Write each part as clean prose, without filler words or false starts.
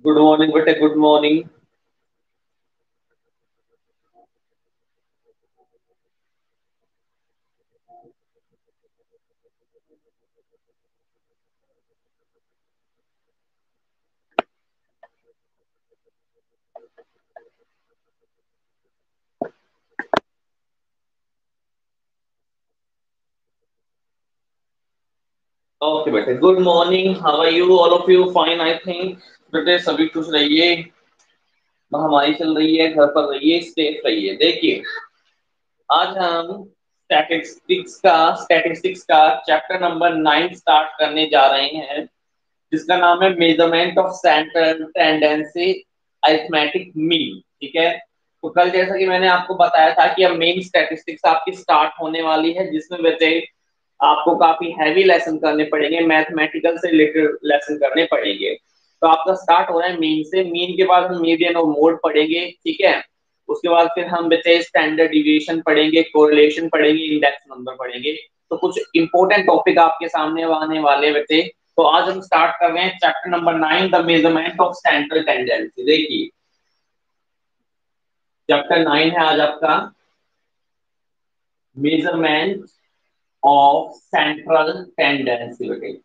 Good morning बेटे, good morning. Okay बेटे, good morning. How are you? All of you fine I think. बेटे सभी खुश रहिए, महामारी चल रही है, घर पर रहिए, सेफ रहिए। देखिए, आज हम स्टैटिस्टिक्स का चैप्टर नंबर 9 स्टार्ट करने जा रहे हैं, जिसका नाम है measurement of central tendency arithmetic mean. ठीक है, तो कल जैसा कि मैंने आपको बताया था कि अब मेन स्टैटिस्टिक्स आपकी स्टार्ट होने वाली है, जिसमें बच्चे आपको काफी हैवी लेसन करने पड़ेंगे, मैथमेटिकल से रिलेटेड लेसन करने पड़ेंगे। तो आपका स्टार्ट हो रहा है मीन से। मीन के बाद हम मीडियन और मोड पढ़ेंगे। ठीक है, उसके बाद फिर हम बच्चे स्टैंडर्ड डिविएशन पढ़ेंगे, कोरिलेशन पढ़ेंगे, इंडेक्स नंबर पढ़ेंगे। तो कुछ इंपॉर्टेंट टॉपिक आपके सामने आने वाले बच्चे। तो आज हम स्टार्ट कर रहे हैं chapter number 9, the measurement of central tendency. देखिए, चैप्टर 9 है आज आपका, मेजरमेंट ऑफ सेंट्रल टेंडेंसी। बेटे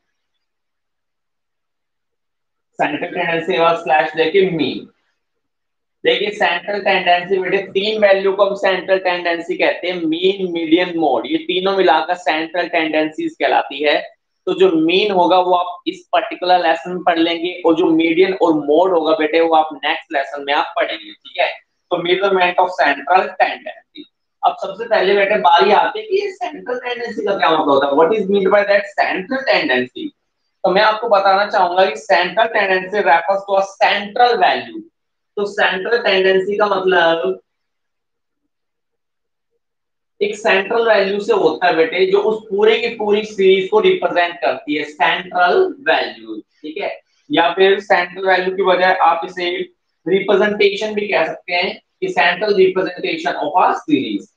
सेंट्रल टेंडेंसी के बाद स्लैश देखिए मीन। देखिए सेंट्रल टेंडेंसी बेटे, तीन वैल्यू को हम सेंट्रल टेंडेंसी कहते हैं, मीन, मीडियन, मोड। ये तीनों मिलाकर सेंट्रल टेंडेंसीज कहलाती है। तो जो मीन होगा वो आप इस पर्टिकुलर लेसन में पढ़ लेंगे, और जो मीडियन और मोड होगा बेटे वो आप नेक्स्ट लेसन में आप पढ़ेंगे। ठीक है, तो मेजरमेंट ऑफ सेंट्रल टेंडेंसी। अब सबसे पहले बेटे बारी आती है कि सेंट्रल टेंडेंसी का क्या मतलब होता है, what is mean by that central tendency. तो मैं आपको बताना चाहूंगा कि central tendency refers to a central value. तो सेंट्रल टेंडेंसी का मतलब एक सेंट्रल वैल्यू से होता है बेटे, जो उस पूरे की पूरी सीरीज को रिप्रेजेंट करती है, सेंट्रल वैल्यू। ठीक है, या फिर सेंट्रल वैल्यू की बजाय आप इसे रिप्रेजेंटेशन भी कह सकते हैं, कि central representation of a series.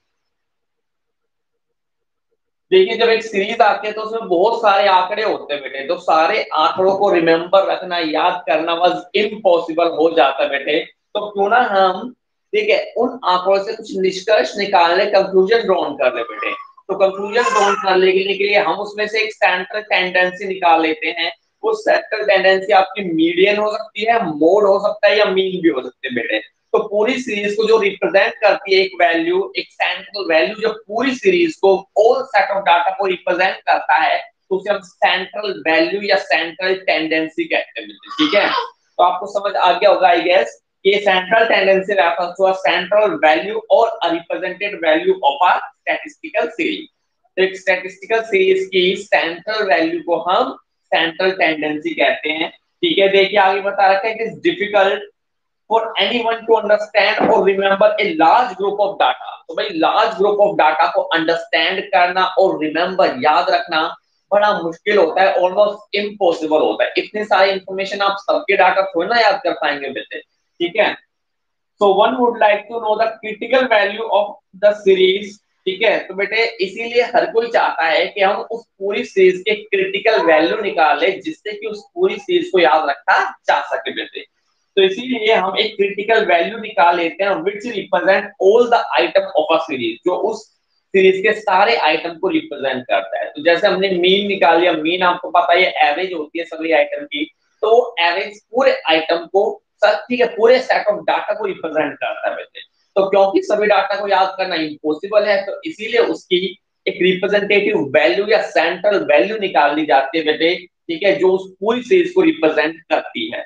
देखिए, जब एक सीरीज आती है तो उसमें बहुत सारे आंकड़े होते हैं बेटे, तो सारे आंकड़ों को रिमेम्बर रखना, याद करना बस इम्पॉसिबल हो जाता है बेटे। तो क्यों ना हम, ठीक है, उन आंकड़ों से कुछ निष्कर्ष निकालने, कंक्लूजन ड्रॉन कर ले बेटे। तो कंक्लूजन ड्रॉन कर लेने के लिए हम उसमें से एक सेंट्रल टेंडेंसी निकाल लेते हैं। वो सेंट्रल टेंडेंसी आपकी मीडियन हो सकती है, मोड हो सकता है, या मीन भी हो सकते हैं बेटे। तो पूरी सीरीज को जो रिप्रेजेंट करती है एक वैल्यू, एक सेंट्रल वैल्यू, जो पूरी सीरीज को, ऑल सेट ऑफ डाटा को रिप्रेजेंट करता है, तो उसे हम सेंट्रल वैल्यू या सेंट्रल टेंडेंसी कहते हैं। ठीक है, तो आपको समझ आ गया होगा आई गेस, ये central tendency refers to a central value और a represented value of a statistical series. तो एक स्टैटिस्टिकल सीरीज की सेंट्रल वैल्यू को हम सेंट्रल टेंडेंसी कहते हैं। ठीक है, देखिए आगे बता रखा है, it is difficult for anyone to understand or remember a large group of data। तो भाई लार्ज ग्रुप ऑफ डाटा को अंडरस्टैंड करना और रिमेंबर, याद रखना बड़ा मुश्किल होता है, ऑलमोस्ट इम्पॉसिबल होता है। इतने सारे इंफॉर्मेशन आप सबके डाटा थोड़ी ना याद कर पाएंगे बेटे। ठीक है, so one would like to know the critical value of the series. ठीक है, तो बेटे इसीलिए हर कोई चाहता है कि हम उस पूरी सीरीज के क्रिटिकल वैल्यू निकालें, जिससे कि उस पूरी सीरीज को याद रखा जा सके बेटे। तो इसीलिए हम एक क्रिटिकल वैल्यू निकाल लेते हैं, which represent all the item of a series, जो उस सीरीज के सारे आइटम को रिप्रेजेंट करता है। तो जैसे हमने मीन निकाल लिया, मीन आपको पता है एवरेज होती है सभी आइटम की। तो एवरेज पूरे आइटम को, ठीक है, पूरे सेट ऑफ डाटा को रिप्रेजेंट करता है बेटे। तो क्योंकि सभी डाटा को याद करना इम्पॉसिबल है, तो इसीलिए उसकी एक रिप्रेजेंटेटिव वैल्यू या सेंट्रल वैल्यू निकालनी जाती है बेटे। ठीक है, जो उस पूरी सीरीज को रिप्रेजेंट करती है।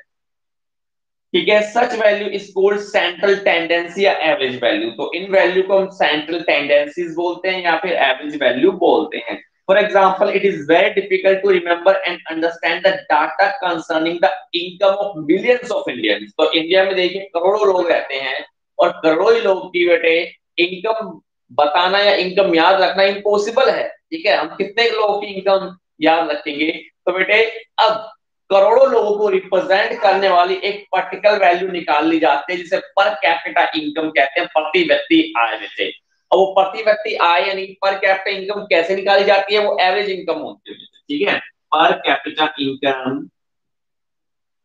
ठीक है, such value is called central tendency या एवरेज वैल्यू। तो इन वैल्यू को हम सेंट्रल टेंडेंसीज बोलते हैं या फिर एवरेज वैल्यू बोलते हैं। For example, it is very difficult to remember and understand the data concerning the income of millions of Indians. तो इंडिया में देखिए करोड़ों लोग रहते हैं, और करोड़ों ही लोग की बेटे इनकम बताना या इनकम याद रखना इम्पॉसिबल है। ठीक है, हम कितने लोगों की इनकम याद रखेंगे। तो बेटे अब करोड़ों लोगों को रिप्रेजेंट करने वाली एक पर्टिकुलर वैल्यू निकाल ली जाती है, जिसे पर कैपिटा इनकम कहते हैं, प्रति व्यक्ति आय में। और वो प्रति व्यक्ति आय यानी पर कैपिटा इनकम कैसे निकाली जाती है, वो एवरेज इनकम होती है। ठीक है, पर कैपिटा इनकम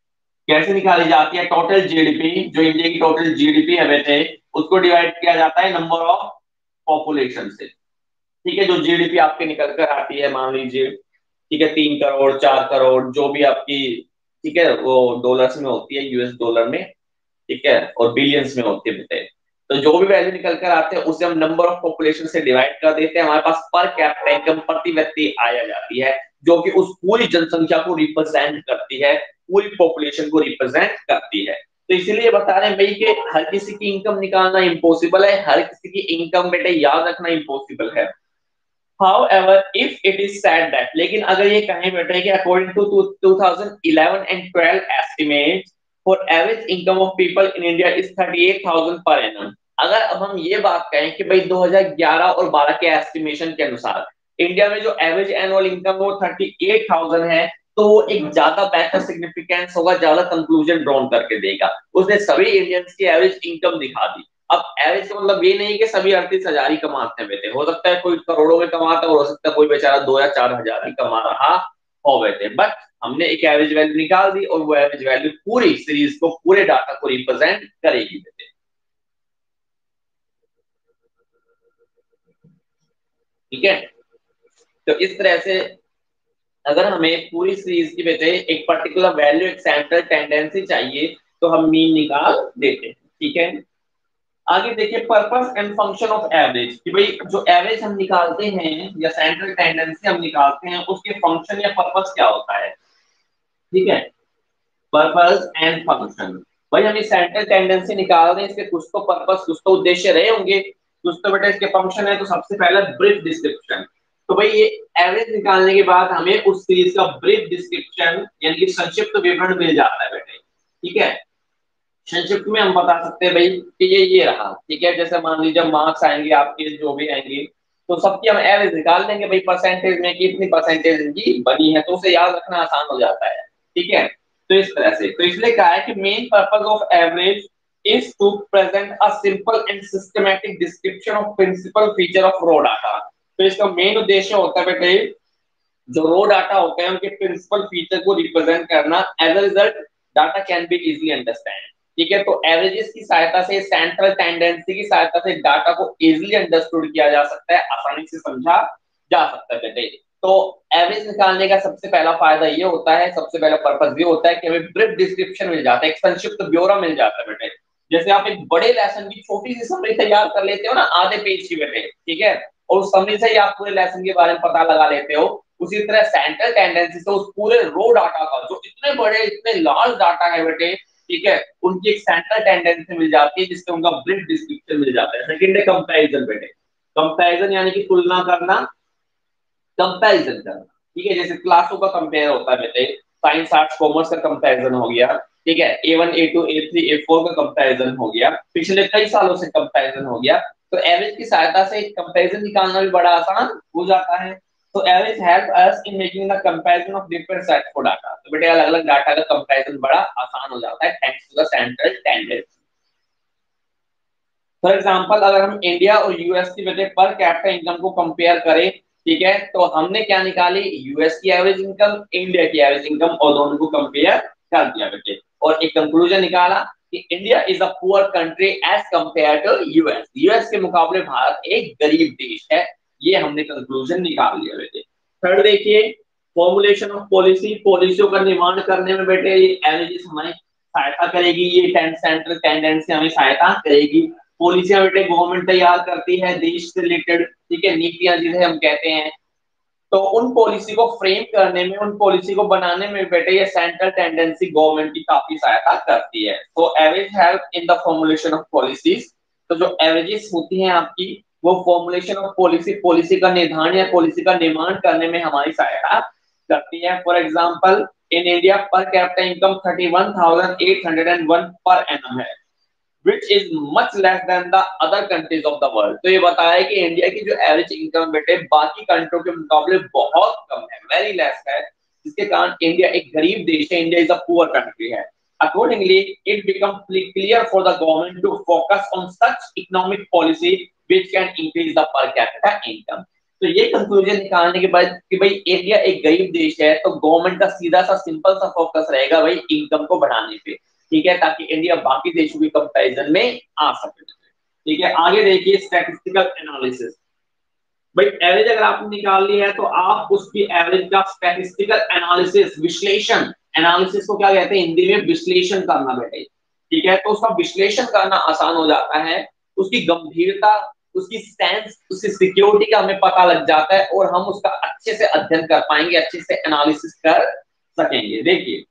कैसे निकाली जाती है? टोटल जीडीपी, जो इंडिया की टोटल जीडीपी है बेटे, उसको डिवाइड किया जाता है नंबर ऑफ पॉपुलेशन से। ठीक है, जो जीडीपी आपके निकल कर आती है, मान लीजिए ठीक है 3 करोड़ 4 करोड़ जो भी आपकी, ठीक है, वो डॉलर्स में होती है, यूएस डॉलर में, ठीक है, और बिलियंस में होती है बेटे। तो जो भी वैल्यू निकल कर आते हैं उसे हम नंबर ऑफ पॉपुलेशन से डिवाइड कर देते हैं, हमारे पास पर कैपिटा इनकम प्रति व्यक्ति आया जाती है, जो कि उस पूरी जनसंख्या को रिप्रेजेंट करती है, पूरी पॉपुलेशन को रिप्रेजेंट करती है। तो इसीलिए बता रहे हैं भाई कि हर किसी की इनकम निकालना इम्पॉसिबल है, हर किसी की इनकम बेटे याद रखना इम्पॉसिबल है। However, if it is said that, लेकिन अगर ये कहें बेटे कि according to 2011 and 12 estimates for average income of people in India is 38,000 per annum। अगर अब हम ये बात कहें कि भाई 2011 और 12 के एस्टिमेशन के अनुसार इंडिया में जो एवरेज एनुअल इनकम वो 38,000 है, तो वो एक ज्यादा बेटर सिग्निफिकेंस होगा, ज्यादा कंक्लूजन ड्रॉन करके देगा। उसने सभी इंडियंस की एवरेज इनकम दिखा दी। अब एवरेज का मतलब ये नहीं कि सभी 38,000 ही कमाते हैं बेटे, हो सकता है कोई करोड़ों में कमाता है और हो सकता है कोई बेचारा 2 या 4 हजार ही कमा रहा हो बेटे, बट हमने एक एवरेज वैल्यू निकाल दी और वो एवरेज वैल्यू पूरी सीरीज को, पूरे डाटा को रिप्रेजेंट करेगी बेटे। ठीक है, तो इस तरह से अगर हमें पूरी सीरीज की बेटे एक पर्टिकुलर वैल्यू, एक सेंट्रल टेंडेंसी चाहिए, तो हम मीन निकाल देते हैं। ठीक है, आगे देखिए purpose and function of average, कि भाई जो एवरेज हम निकालते हैं या सेंट्रल टेंडेंसी हम निकालते हैं उसके फंक्शन या पर्पस क्या होता है। ठीक है, पर्पस एंड फंक्शन, भाई हम इस सेंट्रल टेंडेंसी निकाल रहे हैं, इसके कुछ तो पर्पस, कुछ तो उद्देश्य रहे होंगे, कुछ तो बेटा इसके फंक्शन है। तो सबसे पहले ब्रीफ डिस्क्रिप्शन, तो भाई ये एवरेज निकालने के बाद हमें उस सीरीज का ब्रीफ डिस्क्रिप्शन यानी कि संक्षिप्त विवरण मिल जाता है बेटे। ठीक है, संक्षिप्त में हम बता सकते हैं भाई कि ये रहा। ठीक है, जैसे मान लीजिए मार्क्स आएंगे आपके जो भी आएंगे, तो सबकी हम एवरेज निकाल देंगे भाई, परसेंटेज में कितनी परसेंटेज इनकी बनी है, तो उसे याद रखना आसान हो जाता है। ठीक है, तो इस तरह से, तो इसलिए कहा है कि main purpose of average is to present a simple and systematic description of principal feature of raw data. तो इसका मेन उद्देश्य होता है बेटे जो रो डाटा होते हैं उनके प्रिंसिपल फीचर को रिप्रेजेंट करना। As a result data can be easily understand. ठीक है, तो एवरेजेस की सहायता से, सेंट्रल टेंडेंसी की सहायता से डाटा को इजीली अंडरस्टूड किया जा सकता है, आसानी से समझा जा सकता है बेटे। तो एवरेज निकालने का सबसे पहला फायदा ये होता है, सबसे पहला पर्पस ये होता है कि हमें ब्रीफ डिस्क्रिप्शन मिल जाता है, एक संक्षिप्त ब्यौरा मिल जाता है बेटे। जैसे आप एक बड़े लेसन की छोटी सी समरी तैयार कर लेते हो ना, आधे पेज की बेटे, ठीक है, और उस समरी से ही आप पूरे लेसन के बारे में पता लगा लेते हो, उसी तरह सेंट्रल टेंडेंसी से उस पूरे रो डाटा का, जो इतने बड़े इतने लार्ज डाटा है बेटे, ठीक है, उनकी एक सेंट्रल टेंडेंसी मिल जाती है जिससे उनका ब्रीफ डिस्क्रिप्शन मिल जाता है। सेकंड है कंपैरिजन बेटे, कंपैरिजन यानी कि तुलना करना, कंपैरिजन करना। ठीक है, जैसे क्लासों का कंपेयर होता है बेटे, साइंस आर्ट्स कॉमर्स का कंपैरिजन हो गया, ठीक है, A1 A2 A3 A4 का कंपैरिजन हो गया, पिछले कई सालों से कंपैरिजन हो गया। तो एवरेज की सहायता से कंपैरिजन निकालना भी बड़ा आसान हो जाता है। तो average help us in making the comparison of different sets of data. तो बेटे अलग अलग डाटा का कंपैरिजन बड़ा आसान हो जाता है thanks to the central tendency. For example अगर हम इंडिया और यूएस की वजह पर कैपिटा इनकम को कंपेयर करें, ठीक है, तो हमने क्या निकाली, यूएस की एवरेज इनकम, इंडिया की एवरेज इनकम, और दोनों को कंपेयर कर दिया बेटे, और एक कंक्लूजन निकाला कि India is a poor country as compare to US. US के मुकाबले भारत एक गरीब देश है, ये हमने कंक्लूजन निकाल लिया बेटे। थर्ड देखिए फॉर्मुलेशन ऑफ पॉलिसी, पॉलिसियों का निर्माण करने में बेटे ये एवरेजेस हमारी सहायता करेगी, ये सेंट्रल टेंडेंसी हमें सहायता करेगी। पॉलिसियां बेटे गवर्नमेंट तैयार करती है देश से रिलेटेड, ठीक है, नीतियां जिन्हें हम कहते हैं, तो उन पॉलिसी को फ्रेम करने में, उन पॉलिसी को बनाने में बेटे ये सेंट्रल टेंडेंसी गवर्नमेंट की काफी सहायता करती है। तो average help in the formulation of policies, तो जो एवरेजेस होती हैं आपकी वो फॉर्मुलेशन ऑफ पॉलिसी, पॉलिसी का निर्धारण या पॉलिसी का निर्माण करने में हमारी सहायता करती है। For example in India per capita income 31,801 per annum है, which is much less than the other countries of the world। तो ये बताया है कि इंडिया की जो एवरेज इनकम बेटे बाकी कंट्रियों के मुकाबले बहुत कम है, वेरी लेस है, जिसके कारण इंडिया एक गरीब देश है, India is a poor country है। Accordingly, it becomes clear for the government to focus on such economic policy which can increase the per capita income। तो ये कंक्लूजन निकालने के बाद कि भाई इंडिया एक गरीब देश है, तो गवर्नमेंट का सीधा सा सिंपल सा फोकस रहेगा भाई इनकम को बढ़ाने पे, ठीक है, ताकि इंडिया बाकी देशों के कंपैरिजन में आ सके। ठीक है, आगे देखिए स्टैटिस्टिकल एनालिसिस। भाई एवरेज अगर आपने निकाल ली है तो आप उसकी एवरेज का स्टैटिस्टिकल एनालिसिस, विश्लेषण, एनालिसिस को क्या कहते हैं हिंदी में, विश्लेषण करना बेटे। ठीक है, तो उसका विश्लेषण करना आसान हो जाता है, उसकी गंभीरता, उसकी सेंस, उसकी सिक्योरिटी का हमें पता लग जाता है और हम उसका अच्छे से अध्ययन कर पाएंगे, अच्छे से एनालिसिस कर सकेंगे। देखिए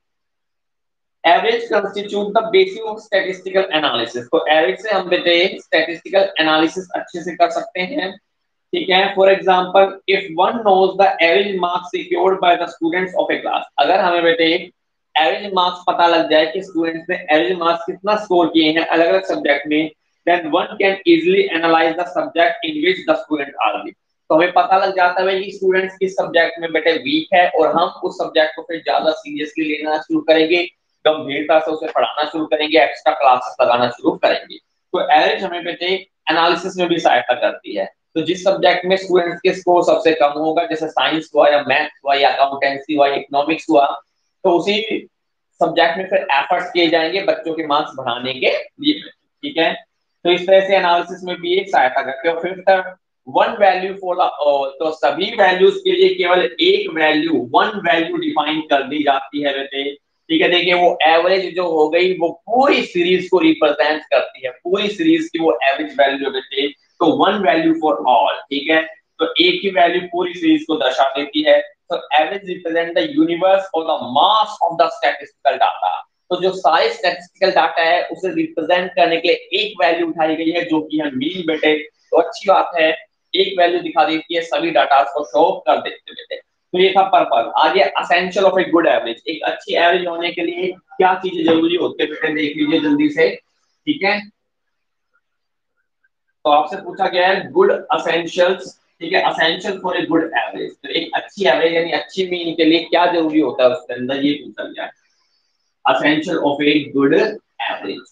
average constitute the basis of statistical analysis, तो एवरेज से हम बेटे स्टैटिस्टिकल एनालिसिस अच्छे से कर सकते हैं। ठीक है, for example if one knows the average marks secured by the students of a class, अगर हमें बेटे एवरेज मार्क्स पता लग जाए कि स्टूडेंट्स ने एवरेज मार्क्स कितना स्कोर किए हैं अलग अलग सब्जेक्ट में, then one can easily analyse the subject in which the student are weak, तो हमें पता लग जाता है कि स्टूडेंट्स किस सब्जेक्ट में बेटे वीक है और हम उस सब्जेक्ट को फिर ज्यादा सीरियसली लेना शुरू करेंगे, गंभीरता से उसे पढ़ाना शुरू करेंगे, एक्स्ट्रा क्लासेस लगाना शुरू करेंगे। तो एवरेज हमें बेटे एनालिसिस में भी सहायता करती है। तो जिस सब्जेक्ट में स्टूडेंट्स के स्कोर सबसे कम होगा, जैसे साइंस हुआ या मैथ हुआ या अकाउंटेंसी हुआ, इकोनॉमिक्स हुआ, तो उसी सब्जेक्ट में फिर एफर्ट्स किए जाएंगे बच्चों के मार्क्स बढ़ाने के लिए। ठीक है, तो इस तरह से एनालिसिस में भी एक सहायता करते हैं। फिर one value for the all, तो सभी वैल्यूज के लिए केवल एक वैल्यू, वन वैल्यू डिफाइन कर दी जाती है बेटे। ठीक है, देखिए वो एवरेज जो हो गई वो पूरी सीरीज को रिप्रेजेंट करती है, पूरी सीरीज की वो एवरेज वैल्यू बेटे, तो वन वैल्यू फॉर ऑल। ठीक है, तो एक ही वैल्यू पूरी सीरीज को दर्शा देती है। तो एवरेज रिप्रेजेंट द यूनिवर्स और the mass of the statistical data, तो जो सारे स्टैटिस्टिकल डाटा है उसे रिप्रेजेंट करने के लिए एक वैल्यू उठाई गई है जो कि है मीन बेटे। तो अच्छी बात है, एक वैल्यू दिखा देती है, सभी डाटा को शो कर देते बेटे। तो ये था पर्पस। आगे essential of a good average, एक अच्छी एवरेज होने के लिए क्या चीजें जरूरी होती है बेटे, देख लीजिए जल्दी से। ठीक है, तो आपसे पूछा गया है गुड असेंशियल्स। ठीक है, essential for a good average, तो एक अच्छी एवरेज यानी अच्छी मीन के लिए क्या जरूरी होता है उसके अंदर, ये पूछा गया है। Essential of a good average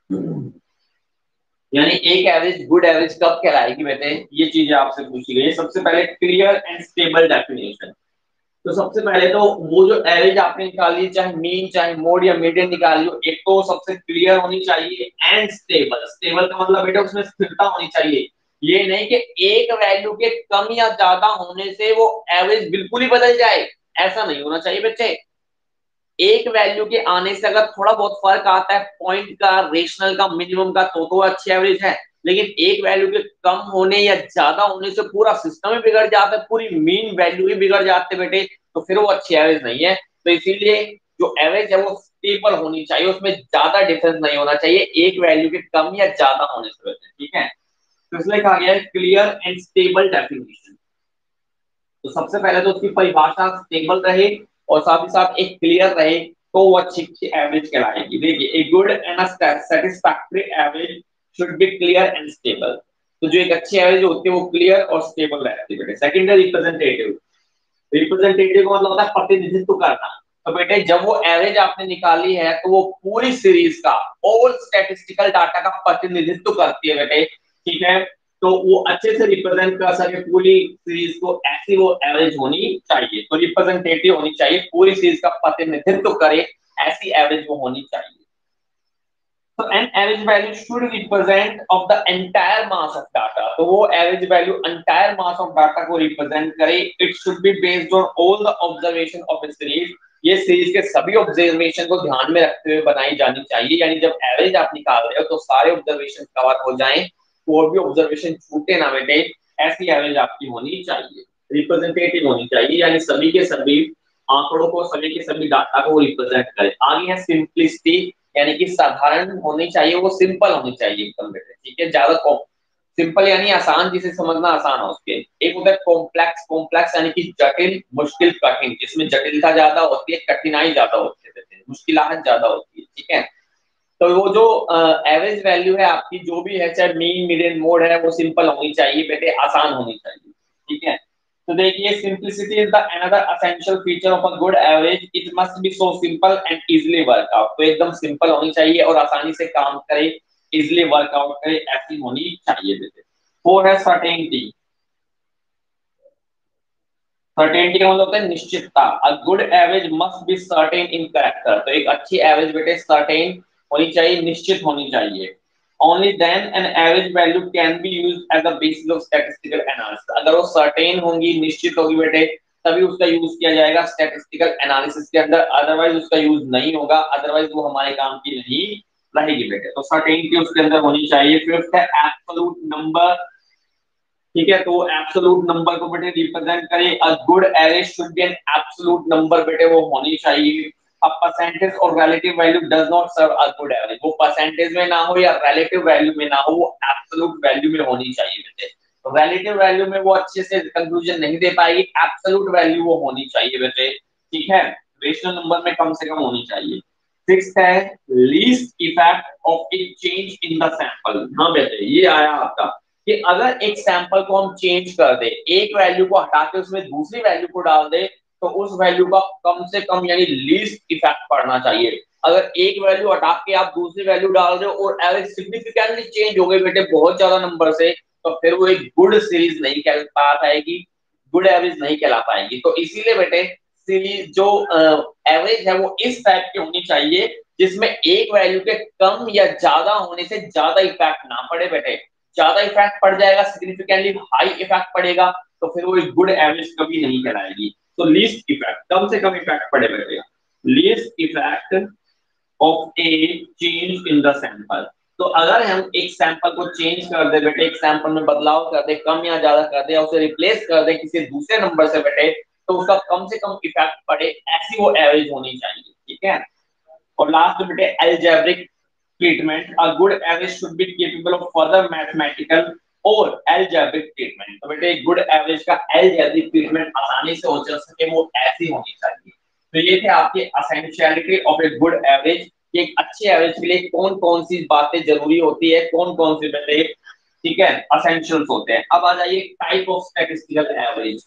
यानी एक एवरेज गुड एवरेज कब कहलाएगी बेटे, ये चीजें आपसे पूछी गई है। सबसे पहले क्लियर एंड स्टेबल डेफिनेशन, तो सबसे पहले तो वो जो एवरेज आपने निकाली, चाहे मीन चाहे मोड या मीडियन निकाली हो, एक तो सबसे क्लियर होनी चाहिए एंड स्टेबल। स्टेबल का मतलब बेटा उसमें स्थिरता होनी चाहिए, ये नहीं कि एक वैल्यू के कम या ज्यादा होने से वो एवरेज बिल्कुल ही बदल जाए, ऐसा नहीं होना चाहिए बच्चे। एक वैल्यू के आने से अगर थोड़ा बहुत फर्क आता है, पॉइंट का, रेशनल का, मिनिमम का, तो अच्छी एवरेज है। लेकिन एक वैल्यू के कम होने या ज्यादा होने से पूरा सिस्टम ही बिगड़ जाता है, पूरी मीन वैल्यू ही बिगड़ जाते बेटे, तो फिर वो अच्छी एवरेज नहीं है। तो इसीलिए जो एवरेज है वो स्टेबल होनी चाहिए, उसमें ज्यादा डिफरेंस नहीं होना चाहिए एक वैल्यू के कम या ज्यादा होने से। ठीक है, तो इसलिए कहा गया है क्लियर एंड स्टेबल डेफिनेशन। तो सबसे पहले तो उसकी परिभाषा स्टेबल रहे और साथ ही साथ एक क्लियर रहे, तो वो अच्छी एवरेज कहलाएगी। देखिए a good and satisfactory average should be clear and stable, तो जो एक अच्छी एवरेज होती है वो क्लियर और स्टेबल रहती है बेटे। सेकंड है रिप्रेजेंटेटिव। रिप्रेजेंटेटिव का मतलब होता है प्रतिनिधित्व करना। तो बेटे जब वो एवरेज आपने निकाली है तो वो पूरी सीरीज का, ऑल स्टैटिस्टिकल डाटा का प्रतिनिधित्व करती है बेटे। ठीक है, तो वो अच्छे से रिप्रेजेंट कर सके पूरी सीरीज को, ऐसी वो एवरेज होनी चाहिए। तो रिप्रेजेंटेटिव होनी चाहिए, पूरी सीरीज का प्रतिनिधित्व करे, ऐसी एवरेज वो होनी चाहिए। तो an average value should represent of the entire mass of data, तो वो average value entire mass of data को represent करे। it should be based on all the observation of a series, ये सीरीज के सभी ऑब्जर्वेशन को ध्यान में रखते हुए बनाई जानी चाहिए। यानी जब एवरेज आप निकाल रहे हो तो सारे ऑब्जर्वेशन कवर हो जाएं, कोई भी ऑब्जर्वेशन छूटे ना बेटे, ऐसी एवरेज आपकी होनी चाहिए। रिप्रेजेंटेटिव होनी चाहिए, यानी सभी के सभी आंकड़ों को, सभी के सभी डाटा को रिप्रेजेंट करे। आगे है सिंपलिसिटी, यानी कि साधारण होनी चाहिए, वो सिंपल होनी चाहिए एकदम बेटे। ठीक है, ज्यादा सिंपल यानी आसान, जिसे समझना आसान हो उसके। एक होता है कॉम्प्लेक्स, कॉम्प्लेक्स यानी कि जटिल, मुश्किल, कठिन, जिसमें जटिलता ज्यादा होती है, कठिनाई ज्यादा होती है, मुश्किलात ज्यादा होती है। ठीक है, तो वो जो एवरेज वैल्यू है आपकी जो भी है, चाहे मीन, मीडियन, मोड है, वो सिंपल होनी चाहिए बेटे, आसान होनी चाहिए। ठीक है, तो देखिए simplicity is the another essential feature of a good average, it must be so simple and easily work out, तो एकदम सिंपल होनी चाहिए और आसानी से काम करे, इजीली वर्क आउट करे, ऐसी होनी चाहिए बेटे। फोर है सर्टेनिटी। सर्टेनिटी का मतलब होता है निश्चितता। A good average must be certain in character, तो एक अच्छी एवरेज बेटे सर्टेन होनी चाहिए, निश्चित होनी चाहिए। Only then an average value can be used as a basis of statistical analysis, अगर वो सर्टेन होंगी, निश्चित होगी बेटे, तभी उसका यूज किया जाएगा स्टैटिस्टिकल एनालिसिस के अंदर, अदरवाइज उसका यूज नहीं होगा, अदरवाइज वो हमारे काम की नहीं रहेगी बेटे। तो सर्टेनिटी उसके अंदर होनी चाहिए। फिफ्थ है एब्सोल्यूट नंबर, ठीक है, तो एब्सोल्यूट नंबर को बेटे रिप्रेजेंट करे, a good average should be an absolute number बेटे, वो होनी चाहिए। अब परसेंटेज और relative value does not serve a good average, वो परसेंटेज में ना हो या रिलेटिव वैल्यू में ना हो, वो एब्सोल्यूट वैल्यू में होनी चाहिए बेटे। तो रिलेटिव वैल्यू में वो अच्छे से कंक्लूजन नहीं दे पाएगी, एब्सोल्यूट वैल्यू वो होनी चाहिए बेटे, ठीक है, रेशनल नंबर में कम से कम होनी चाहिए। सिक्स्थ है least effect of a change in the sample. हाँ बेटे, ये आया आपका कि अगर एक सैंपल को हम चेंज कर दे, एक वैल्यू को हटा के उसमें दूसरी वैल्यू को डाल दे, तो उस वैल्यू का कम से कम यानी लीस्ट इफेक्ट पड़ना चाहिए। अगर एक वैल्यू हटा के आप दूसरी वैल्यू डाल रहे हो और एवरेज सिग्निफिकेंटली चेंज हो गई बेटे बहुत ज्यादा नंबर से, तो फिर वो एक गुड सीरीज नहीं कह पाएगी, गुड एवरेज नहीं कहला पाएगी। तो इसीलिए बेटे सीरीज जो एवरेज है वो इस टाइप की होनी चाहिए जिसमें एक वैल्यू के कम या ज्यादा होने से ज्यादा इफेक्ट ना पड़े बेटे। ज्यादा इफेक्ट पड़ जाएगा, सिग्निफिकेंटली हाई इफेक्ट पड़ेगा, तो फिर वो एक गुड एवरेज कभी नहीं कहलाएगी। तो लीस्ट इफेक्ट, कम से कम इफेक्ट पड़े बेटे, least effect of a change in the sample. तो अगर हम एक सैंपल को चेंज कर दे बेटे, एक सैंपल में बदलाव कर दे, कम या ज्यादा कर दे, या उसे रिप्लेस कर दे किसी दूसरे नंबर से बेटे, तो उसका कम से कम इफेक्ट पड़े, ऐसी वो एवरेज होनी चाहिए, ठीक है। और लास्ट में बेटे algebraic treatment, a good average should be capable of further mathematical और अलजेब्रिक ट्रीटमेंट। तो बेटे गुड एवरेज का अलजेब्रिक ट्रीटमेंट आसानी से हो चल सके, वो ऐसी होनी चाहिए। तो ये थे आपके essentiality of a good average, एक अच्छे एवरेज के लिए कौन कौन सी बातें जरूरी होती है, कौन कौन सी बेटे, ठीक है, एसेंशियल्स होते हैं। अब आ जाइए type of statistical average.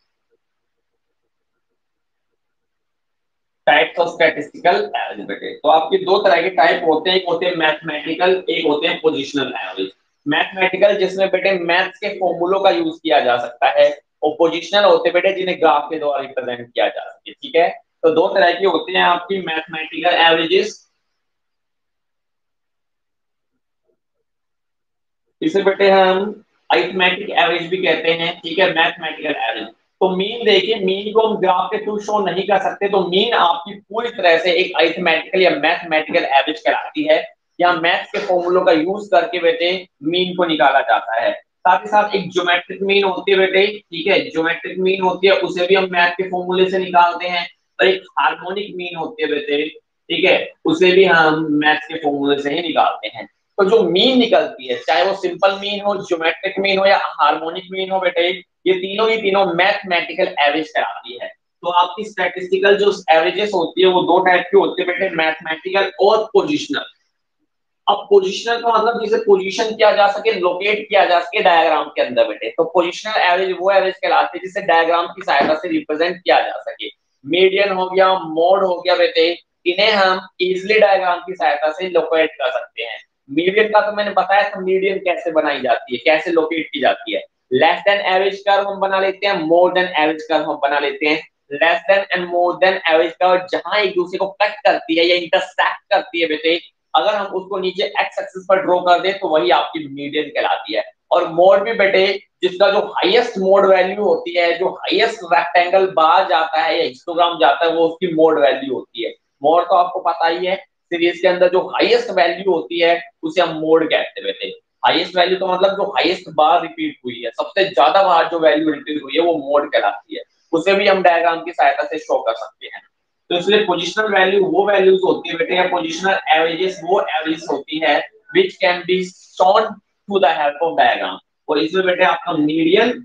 Types of statistical average बेटे, तो आपके दो तरह के टाइप होते हैं, एक होते हैं मैथमेटिकल, एक होते हैं पोजिशनल एवरेज। मैथमेटिकल जिसमें बेटे मैथ्स के फॉर्मूलों का यूज किया जा सकता है, और पोजिशनल होते हैं बेटे जिन्हें ग्राफ के द्वारा रिप्रेजेंट किया जा सके, ठीक है। तो दो तरह की होते हैं आपकी मैथमेटिकल एवरेजेस। इसे बेटे हम अरिथमेटिक एवरेज भी कहते हैं, ठीक है, मैथमेटिकल एवरेज। तो मीन देखिए, मीन को हम ग्राफ के थ्रू शो नहीं कर सकते, तो मीन आपकी पूरी तरह से एक अरिथमेटिकल या मैथमेटिकल एवरेज कहलाती है। यहाँ मैथ्स के फॉर्मूलों का यूज करके बेटे मीन को निकाला जाता है। साथ ही साथ एक ज्योमेट्रिक मीन होती है बेटे, ठीक है, ज्योमेट्रिक मीन होती है, उसे भी हम मैथ के फॉर्मूले से निकालते हैं। और एक हार्मोनिक मीन होती है बेटे, ठीक है, उसे भी हम मैथ्स के फॉर्मूले से ही निकालते हैं। तो जो मीन निकलती है, चाहे वो सिंपल मीन हो, ज्योमेट्रिक मीन हो या हार्मोनिक मीन हो बेटे, ये तीनों ही तीनों मैथमेटिकल एवरेज कहलाती है। तो आपकी स्टैटिस्टिकल जो एवरेजेस होती है वो दो टाइप की होती है बेटे, मैथमेटिकल और पोजिशनल। अब पोजिशनल का मतलब जिसे पोजीशन किया जा सके, लोकेट किया जा सके डायग्राम के अंदर बेटे, तो पोजिशनल एवरेज वो एवरेज कहलाती है जिसे डायग्राम की सहायता से रिप्रेजेंट किया जा सके। मीडियन हो गया, मोड हो गया बेटे, इन्हें हम इजिली डायग्राम की सहायता से लोकेट कर सकते हैं। मीडियन का तो मैंने बताया था, मीडियन कैसे बनाई जाती है, कैसे लोकेट की जाती है। लेस देन एवरेज कर्व हम बना लेते हैं, मोर देन एवरेज कर्व हम बना लेते हैं। Less than and more than average curve जहां एक दूसरे को कट करती है या इंटरसेक्ट करती है बेटे, अगर हम उसको नीचे एक्स एक्सिस पर ड्रॉ कर दे तो वही आपकी मीडियन कहलाती है। और मोड भी बेटे जिसका जो हाईएस्ट मोड वैल्यू होती है, जो हाईएस्ट रेक्टेंगल बार जाता है या हिस्टोग्राम जाता है, वो उसकी मोड वैल्यू होती है। मोड तो आपको पता ही है, सीरीज के अंदर जो हाईएस्ट वैल्यू होती है उसे हम मोड कहते हैं बेटे। हाईएस्ट वैल्यू तो मतलब जो हाईएस्ट बार रिपीट हुई है, सबसे ज्यादा बार जो वैल्यू रिपीट हुई है वो मोड कहलाती है। उसे भी हम डायग्राम की सहायता से शो कर सकते हैं। तो इसलिए पोजिशनल वैल्यू वो वैल्यूज होती है बेटे, या पोजिशनल एवरेजेस वो एवरेज होती है which can be shown through the help of diagram. और इसमें बेटे आपका मीडियन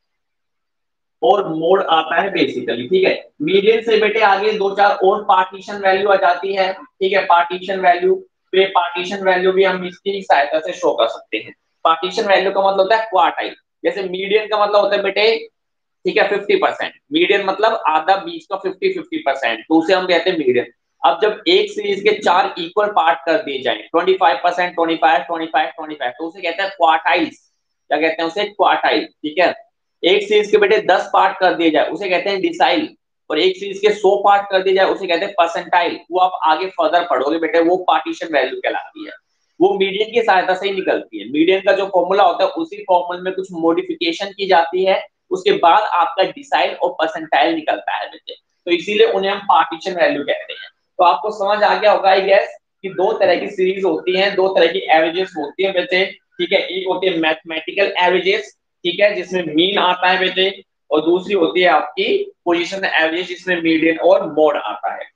और मोड आता है बेसिकली, ठीक है। मीडियन से बेटे आगे दो चार और पार्टीशन वैल्यू आ जाती है, ठीक है, पार्टीशन वैल्यू। तो ये पार्टीशन वैल्यू भी हम इसकी सहायता से शो कर सकते हैं। पार्टीशन वैल्यू का मतलब होता है क्वार्टाइल। जैसे मीडियन का मतलब होता है बेटे, ठीक है, 50%। मीडियन मतलब आधा बीच का 50-50%, तो उसे हम कहते हैं मीडियन। अब जब एक सीरीज के चार इक्वल पार्ट कर दिए जाए, 25%, 25, 25, 25, तो उसे कहते हैं क्वार्टाइल्स। क्या कहते हैं उसे? क्वार्टाइल, ठीक है। एक सीरीज के बेटे 10 पार्ट कर दिए जाए उसे कहते हैं डिसाइल, और एक सीरीज के 100 पार्ट कर दिए जाए उसे कहते हैं परसेंटाइल। वो आप आगे फर्दर पढ़ोगे बेटे, वो पार्टीशन वैल्यू कहलाती है। वो मीडियन की सहायता से ही निकलती है। मीडियन का जो फॉर्मूला होता है उसी फॉर्मूले में कुछ मॉडिफिकेशन की जाती है, उसके बाद आपका डिसाइल और परसेंटाइल निकलता है बेटे। तो इसीलिए उन्हें हम पार्टीशन वैल्यू कहते हैं। तो आपको समझ आ गया होगा आई गेस कि दो तरह की सीरीज होती हैं, दो तरह की एवरेजेस होती है बेटे। ठीक है, एक होती है मैथमेटिकल एवरेजेस, ठीक है, जिसमें मीन आता है बेटे, और दूसरी होती है आपकी पोजीशन एवरेज जिसमें मीडियन और मोड आता है।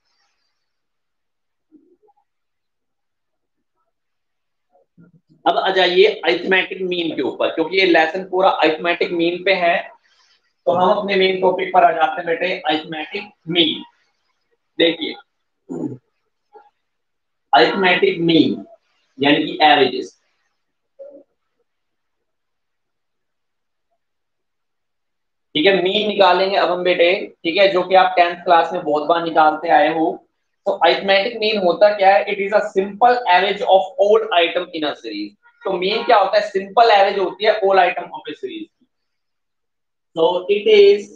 अब आ जाइए अरिथमेटिक मीन के ऊपर, क्योंकि ये लेसन पूरा अरिथमेटिक मीन पे है, तो हम अपने मेन टॉपिक पर आ जाते हैं बेटे, अरिथमेटिक मीन। देखिए अरिथमेटिक मीन यानी कि एवरेजेस, ठीक है, मीन निकालेंगे अब हम बेटे, ठीक है, जो कि आप 10th क्लास में बहुत बार निकालते आए हो। तो अरिथमेटिक मीन होता क्या है? It is a simple average of all item in a series. तो मीन क्या होता है? सिंपल एवरेज होती है all item of a series. So it is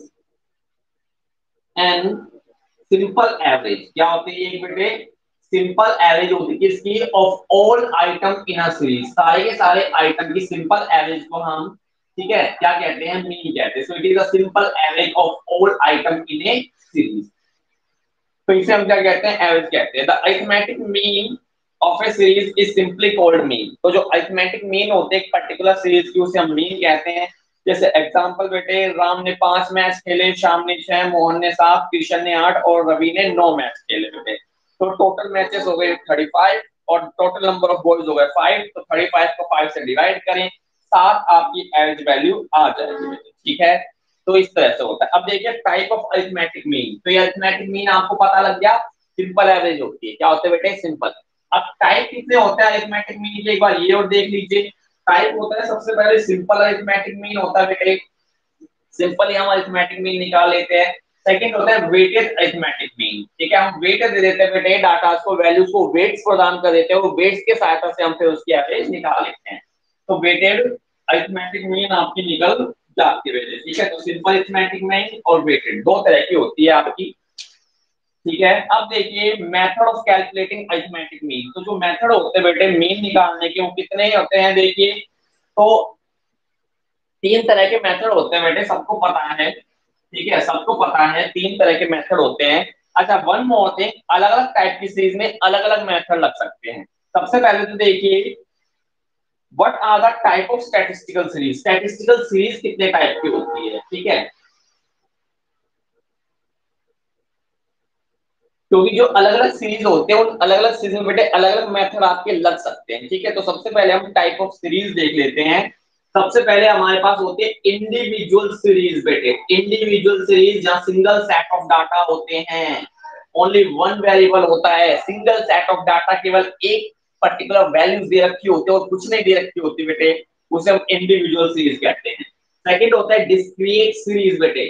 an simple average. क्या होती है ये बेटे? सिंपल एवरेज होती है किसकी? Of all item in a series. सारे के सारे आइटम की सिंपल एवरेज को हम, ठीक है, क्या कहते हैं? मीन कहते हैं। So it is a simple average of all item in a series. तो इसे हम क्या कहते हैं? एवरेज कहते हैं। The arithmetic mean of a series is simply called mean. तो जो अरिथमेटिक मीन होते हैं एक पर्टिकुलर सीरीज की, उसे हम मीन कहते हैं। जैसे एग्जांपल बेटे, राम ने 5 मैच खेले, श्याम ने 6, मोहन ने 7, कृष्ण ने 8 और रवि ने 9 मैच खेले बेटे। तो टोटल मैचेस हो गए 35 और टोटल नंबर ऑफ बॉयज हो गए 5। तो 35 को 5 से डिवाइड करें, 7 आपकी एवरेज वैल्यू आ जाएगी बेटे। ठीक है, तो इस तरह से होता है। अब देखिए टाइप ऑफ अरिथमेटिक मीन। तो ये अरिथमेटिक मीन आपको पता लग गया, सिंपल एवरेज होती है। क्या होते हैं बेटे? सिंपल। अब टाइप कितने होते हैं अरिथमेटिक मीन के? एक बार ये और देख लीजिए। टाइप होता है सबसे पहले सिंपल अरिथमेटिक मीन होता है बेटे, सिंपल हम अरिथमेटिक मीन निकाल लेते हैं। सेकंड होता है वेटेड अरिथमेटिक मीन। ठीक है, हम वेट दे देते हैं बेटे, डाटा को, वैल्यूज को वेट्स प्रदान कर देते हैं, वो वेट्स के सहायता से हम फिर उसकी एवरेज निकाल लेते हैं। तो वेटेड अरिथमेटिक मीन आपकी निकल जाती है बेटे। ठीक है, तो सिंपल अरिथमेटिक मीन और वेटेड दो तरह की होती है आपकी। ठीक है, अब देखिए method of calculating arithmetic mean. तो जो मेथड होते हैं बेटे मीन निकालने के, वो कितने ही होते हैं? देखिए तो 3 तरह के मेथड होते हैं बेटे, सबको पता है। ठीक है, सबको पता है 3 तरह के मेथड होते हैं। अच्छा, वन मोर थिंग, अलग अलग टाइप की सीरीज में अलग अलग मेथड लग सकते हैं। सबसे पहले तो देखिए what are the type of statistical series. Statistical series कितने टाइप की होती है? ठीक है, क्योंकि जो अलग अलग सीरीज होते हैं उन अलग अलग सीरीज में बेटे अलग अलग मेथड आपके लग सकते हैं। ठीक है, तो सबसे पहले हम टाइप ऑफ सीरीज देख लेते हैं। सबसे पहले हमारे पास होती है इंडिविजुअल सीरीज बेटे। इंडिविजुअल सीरीज जहां सिंगल सेट ऑफ डाटा होते हैं, ओनली वन वेरिएबल होता है, सिंगल सेट ऑफ डाटा, केवल एक पर्टिकुलर वैल्यू दे रखी होती है और कुछ नहीं दे रखी होती बेटे, उसे हम इंडिविजुअल सीरीज कहते हैं। सेकंड होता है डिस्क्रीट सीरीज बेटे।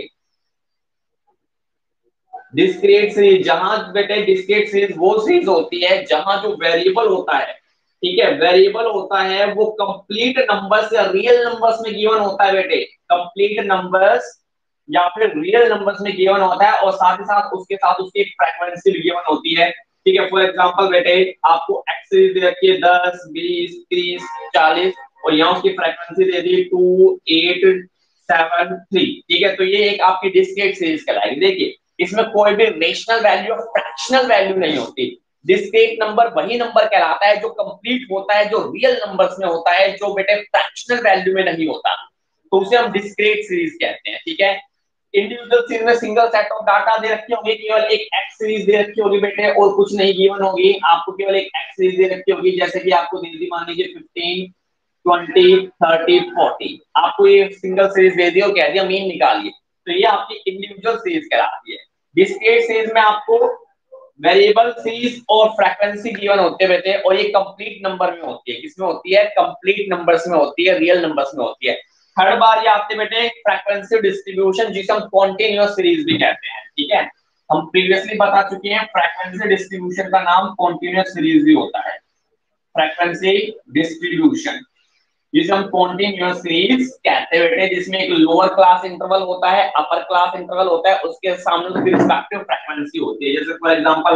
डिस्क्रीट सीरीज, जहां बेटे डिस्क्रीट सीरीज वो सीरीज होती है जहां जो वेरिएबल होता है, ठीक है, वेरिएबल होता है वो कंप्लीट नंबर्स या रियल नंबर्स में गिवन होता है बेटे। कंप्लीट नंबर्स या फिर रियल नंबर्स में गिवन होता है, और साथ ही साथ उसके साथ उसकी एक फ्रीक्वेंसी भी गिवन होती है। ठीक है, फॉर एग्जांपल बेटे आपको एक्स सीरीज दे रखी है 10, 20, 30, 40, और यहाँ उसकी फ्रीक्वेंसी दे दी 2, 8, 7, 3। ठीक है, तो ये एक आपकी डिस्क्रीट सीरीज कहलाएगी। देखिए इसमें कोई भी रेशनल वैल्यू और फ्रैक्शनल वैल्यू नहीं होती। डिस्क्रीट नंबर वही नंबर कहलाता है जो कंप्लीट होता है, जो रियल नंबर्स में होता है, जो बेटे फ्रैक्शनल वैल्यू में नहीं होता, तो उसे हम डिस्क्रीट सीरीज कहते हैं। ठीक है, इंडिविजुअल सीरीज में सिंगल सेट ऑफ डाटा दे रखी होगी, केवल एक एक्स सीरीज दे रखी होगी बेटे और कुछ नहीं गिवन होगी, आपको केवल एक एक्स सीरीज दे रखी होगी, जैसे कि आपको दे दी मान लीजिए 15, 20, 30, 40, आपको ये सिंगल सीरीज दे दी और कह दिया मीन निकालिए, तो ये आपकी इंडिविजुअल सीरीज कहलाती है। डिस्क्रीट सीरीज में आपको वेरिएबल सीरीज और फ्रीक्वेंसी गिवन होते रहते हैं, और ये कंप्लीट नंबर में होती है। किसमें होती है? कंप्लीट नंबर्स में होती है, रियल नंबर्स में होती है। थर्ड बार ये आते बेटे फ्रीक्वेंसी डिस्ट्रीब्यूशन, जिसे हम कॉन्टिन्यूअस सीरीज भी कहते हैं। ठीक है, हम प्रीवियसली बता चुके हैं फ्रीक्वेंसी डिस्ट्रीब्यूशन का नाम कॉन्टिन्यूअस सीरीज भी होता है। फ्रीक्वेंसी डिस्ट्रीब्यूशन, जिसे हम कॉन्टिन्यूअस सीरीज कहते हैं बेटे, जिसमें एक लोअर क्लास इंटरवल होता है, अपर क्लास इंटरवल होता है, उसके सामने उसकी रिस्पेक्टिव फ्रीक्वेंसी होती है, जैसे फॉर एग्जांपल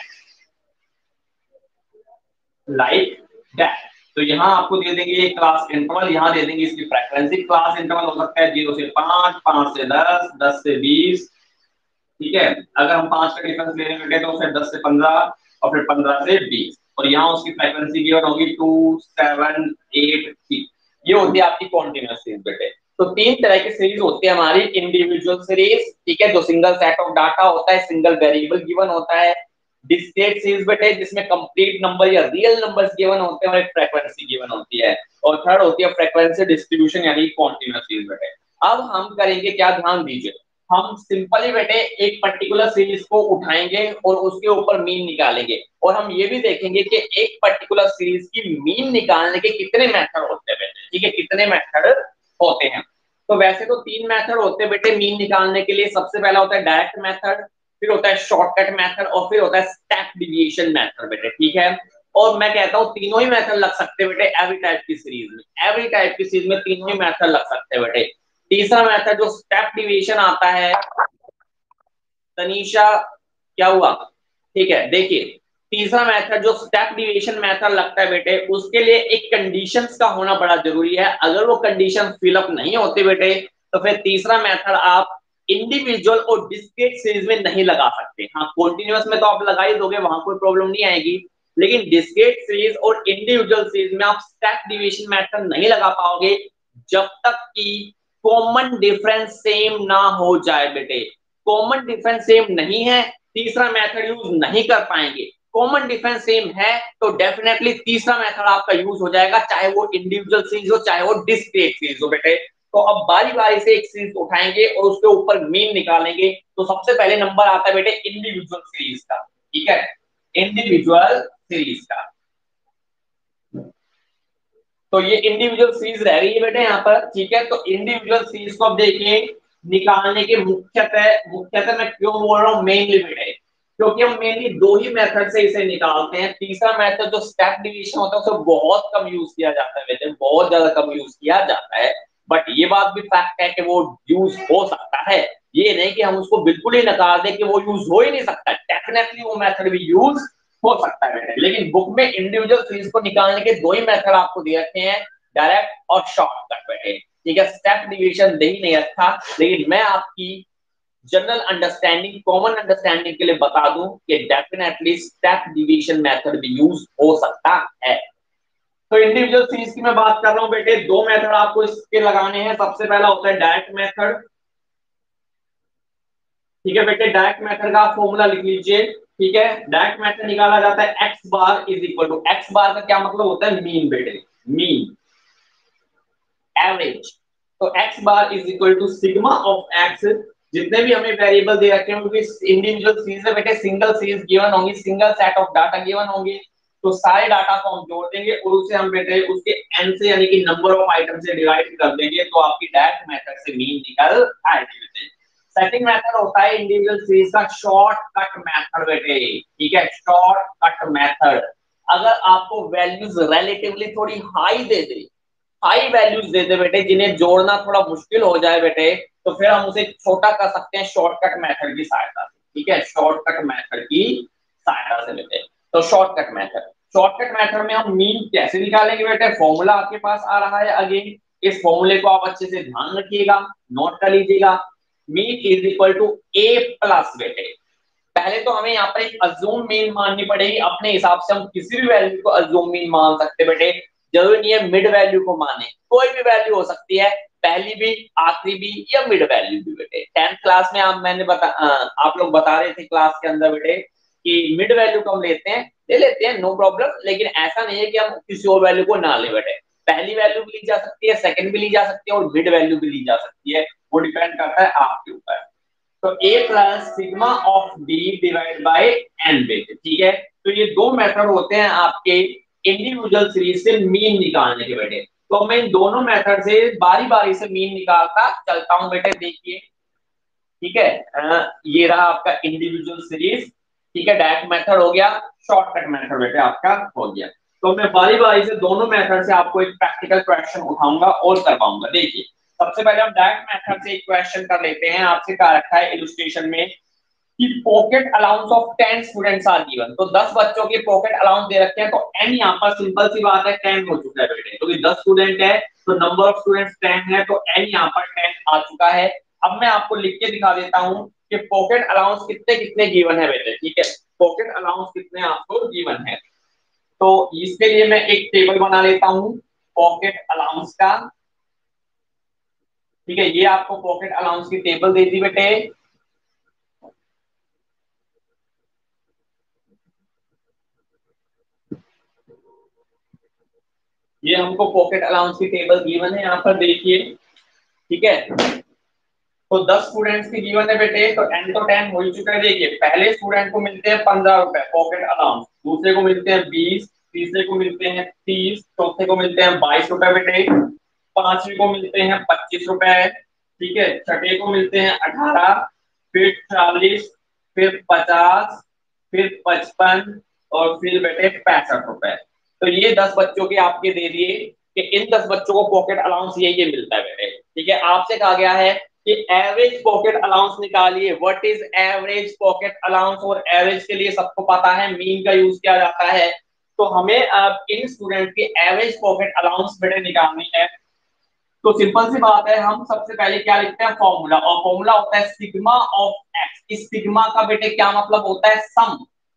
लाइक दैट। तो यहाँ आपको दे देंगे क्लास इंटरवल, यहाँ दे देंगे इसकी फ्रीक्वेंसी। क्लास इंटरवल हो सकता है 0 से 5, 5 से 10, 10 से 20, ठीक है। अगर हम 5 का डिफरेंस ले रहे हैं तो फिर 10 से 15 और फिर 15 से 20, और यहाँ उसकी फ्रीक्वेंसी गिवन होगी 2, 7, 8, 3। ये होती है आपकी कॉन्टिन्यूअस सीरीज बेटे। तो तीन तरह की सीरीज होती है हमारी, इंडिविजुअल सीरीज, ठीक है, जो सिंगल सेट ऑफ डाटा होता है, सिंगल वेरिएबल गिवन होता है। डिस्क्रीट सीरीज बेटे, जिसमें कंप्लीट नंबर या रियल नंबर्स गिवन होते हैं और एक फ्रीक्वेंसी गिवन होती है। और थर्ड होती है फ्रीक्वेंसी डिस्ट्रीब्यूशन यानी कॉन्टिन्यूअस सीरीज बेटे। अब हम करेंगे क्या, ध्यान दीजिए, हम सिंपली बेटे एक पर्टिकुलर सीरीज को उठाएंगे और उसके ऊपर मीन निकालेंगे, और हम ये भी देखेंगे कि एक पर्टिकुलर सीरीज की मीन निकालने के कितने मेथड होते हैं बेटे, ठीक है, कितने मेथड होते हैं। तो वैसे तो तीन मेथड होते हैं बेटे मीन निकालने के लिए। सबसे पहला होता है डायरेक्ट मेथड, फिर होता है शॉर्टकट मेथड, और फिर होता है स्टेप डिविएशन मेथड बेटे, ठीक है। और मैं कहता हूँ तीनों ही मेथड लग सकते हैं बेटे एवरी टाइप की सीरीज में, एवरी टाइप की सीरीज में तीनों ही मेथड लग सकते हैं बेटे। तीसरा मेथड जो स्टेप डिवीजन आता है, तनीषा क्या हुआ, ठीक है, देखिए तीसरा मेथड जो स्टेप डिवीजन मेथड लगता है बेटे, उसके लिए एक कंडीशंस का होना बड़ा जरूरी है। अगर वो कंडीशन फिलअप नहीं होते बेटे, तो फिर तीसरा मेथड आप इंडिविजुअल और डिस्क्रीट सीरीज में नहीं लगा सकते। हाँ, कॉन्टिन्यूअस में तो आप लगा ही दोगे, वहां कोई प्रॉब्लम नहीं आएगी, लेकिन डिस्क्रीट सीरीज और इंडिविजुअल सीरीज में आप स्टेप डिवीजन मेथड नहीं लगा पाओगे जब तक कि कॉमन डिफरेंस सेम ना हो जाए बेटे। कॉमन डिफरेंस सेम नहीं है, तीसरा मेथड यूज नहीं कर पाएंगे। कॉमन डिफरेंस सेम है तो डेफिनेटली तीसरा मेथड आपका यूज हो जाएगा, चाहे वो इंडिविजुअल सीरीज हो चाहे वो डिस्क्रीट सीरीज हो बेटे। तो अब बारी बारी से एक सीरीज उठाएंगे और उसके ऊपर मीन निकालेंगे। तो सबसे पहले नंबर आता है बेटे इंडिविजुअल सीरीज का, ठीक है, इंडिविजुअल सीरीज का। तो ये इंडिविजुअल सीरीज रह गई है बेटे यहाँ पर, ठीक है। तो इंडिविजुअल सीरीज को अब देखिए निकालने के मुख्यतः मुख्यतः मैं क्यों बोल रहा हूँ मेनली बेटे, क्योंकि हम मेनली दो ही मेथड से इसे निकालते हैं। तीसरा मेथड जो स्टेप डिवीजन होता है उसे बहुत कम यूज किया जाता है बेटे, बहुत ज्यादा कम यूज किया जाता है। बट ये बात भी फैक्ट है कि वो यूज हो सकता है, ये नहीं कि हम उसको बिल्कुल ही नकार दें कि वो यूज हो ही नहीं सकता, डेफिनेटली वो मेथड भी यूज हो सकता है बेटे। लेकिन बुक में इंडिविजुअल सीरीज को निकालने के दो ही मेथड आपको दे रखे हैं, डायरेक्ट और शॉर्टकट बेटे, ठीक है। स्टेप डिवीजन दे ही नहीं रखा, लेकिन मैं आपकी जनरल अंडरस्टैंडिंग, कॉमन अंडरस्टैंडिंग के लिए बता दूं कि डेफिनेटली स्टेप डिवीजन मेथड भी यूज हो सकता है। तो इंडिविजुअल सीरीज की मैं बात कर रहा हूं बेटे, दो मेथड आपको इसके लगाने हैं। सबसे पहला होता है डायरेक्ट मेथड, ठीक है बेटे। डायरेक्ट मेथड का फॉर्मूला लिख लीजिए, ठीक है। डायरेक्ट मेथड निकाला जाता है X bar is equal to, X bar का क्या मतलब होता है, मीन बेटे, मीन, एवरेज। तो X bar is equal to sigma of X, जितने भी हमें वेरिएबल दे रखे होंगे इंडिविजुअल सीरीज में बेटे, सिंगल सीरीज गिवन होंगी, single set of data given होंगे, तो सारे डाटा को हम जोड़ देंगे और उसे हम बेटे उसके एन से यानी कि नंबर ऑफ आइटम से डिवाइड कर देंगे, तो आपकी डायरेक्ट मेथड से मीन निकल आएगी बेटे। सेकंड मेथड होता है इंडिविजुअल सीरीज का शॉर्टकट मेथड बेटे, ठीक है, शॉर्टकट मेथड। अगर आपको वैल्यूज रिलेटिवली थोड़ी हाई दे दे, हाई वैल्यूज दे दे बेटे, जिन्हें जोड़ना थोड़ा मुश्किल हो जाए बेटे, तो फिर हम उसे छोटा कर सकते हैं शॉर्टकट मेथड की सहायता से, ठीक है, शॉर्टकट मेथड की सहायता से बेटे। तो शॉर्टकट मेथड, शॉर्टकट मेथड में हम मीन कैसे निकालेंगे बेटे, फॉर्मूला आपके पास आ रहा है अगेन, इस फॉर्मूले को आप अच्छे से ध्यान रखिएगा, नोट कर लीजिएगा। Mean is equal to A plus बेटे, पहले तो हमें यहाँ पर एक अज्यूम मीन माननी पड़ेगी, अपने हिसाब से हम किसी भी वैल्यू को अज्यूम मीन मान सकते बेटे, जरूरी नहीं है मिड वैल्यू को माने, कोई भी वैल्यू हो सकती है, पहली भी आखिरी भी या मिड वैल्यू भी बेटे। 10th क्लास में आप लोग बता रहे थे क्लास के अंदर बेटे कि मिड वैल्यू को हम लेते हैं, ले लेते हैं, नो प्रॉब्लम, लेकिन ऐसा नहीं है कि हम किसी और वैल्यू को ना ले बेटे। पहली वैल्यू भी ली जा सकती है, सेकंड भी ली जा सकती है और मिड वैल्यू भी ली जा सकती है, वो डिपेंड करता है आपके ऊपर। तो a plus sigma of d divide by n बेटे, ठीक है। तो ये दो मेथड होते हैं आपके इंडिविजुअल सीरीज से मीन निकालने के बेटे। तो मैं इन दोनों मेथड से बारी बारी से मीन निकालता चलता हूं बेटे, देखिए, ठीक है। ये रहा आपका इंडिविजुअल सीरीज, ठीक है, डायरेक्ट मेथड हो गया, शॉर्टकट मेथड बेटे आपका हो गया। तो मैं बारी बारी से दोनों मेथड से आपको एक प्रैक्टिकल क्वेश्चन उठाऊंगा और करवाऊंगा। देखिए सबसे पहले हम डायरेक्ट मेथड से एक क्वेश्चन कर लेते हैं। आपसे कहा रखा है इलस्ट्रेशन में कि pocket allowance of 10 students are given. तो 10 बच्चों के पॉकेट अलाउंस दे रखे हैं, तो n यहाँ पर सिंपल सी बात है 10 हो चुका है बेटे, क्योंकि 10 स्टूडेंट है तो नंबर ऑफ स्टूडेंट्स 10 है, तो n यहाँ पर 10 आ चुका है। अब मैं आपको लिख के दिखा देता हूँ कि पॉकेट अलाउंस कितने कितने गिवन है बेटे। ठीक है, पॉकेट अलाउंस कितने आपको गिवन है, तो इसके लिए मैं एक टेबल बना लेता हूँ पॉकेट अलाउंस का। ठीक है, ये आपको पॉकेट अलाउंस की टेबल दे दी बेटे। ये हमको पॉकेट अलाउंस की टेबल गिवन है, यहाँ पर देखिए। ठीक है, तो 10 स्टूडेंट्स की गिवन है बेटे, तो n तो 10 हो ही चुका है। देखिए पहले स्टूडेंट को मिलते हैं 15 रुपए पॉकेट अलाउंस, दूसरे को मिलते हैं 20, तीसरे को मिलते हैं 30, चौथे को मिलते हैं 22 रुपए बेटे, पांचवे को मिलते हैं 25 रुपए। ठीक है, छठे को मिलते हैं 18, फिर 40, फिर 50, फिर 55 और फिर बेटे 65 रुपए। तो ये 10 बच्चों के आपके दे दिए कि इन 10 बच्चों को पॉकेट अलाउंस ये मिलता है बेटे। ठीक है, आपसे कहा गया है कि एवरेज पॉकेट अलाउंस निकालिए। What is average pocket allowance, और एवरेज के लिए सबको पता है मीन का यूज किया जाता है। तो हमें अब इन स्टूडेंट की एवरेज पॉकेट अलाउंस बेटे निकालनी है। तो सिंपल सी बात है, हम सबसे पहले क्या लिखते हैं फॉर्मूला, और फॉर्मूला होता है सिग्मा ऑफ एक्स। इस सिग्मा का बेटे क्या मतलब होता है, सम,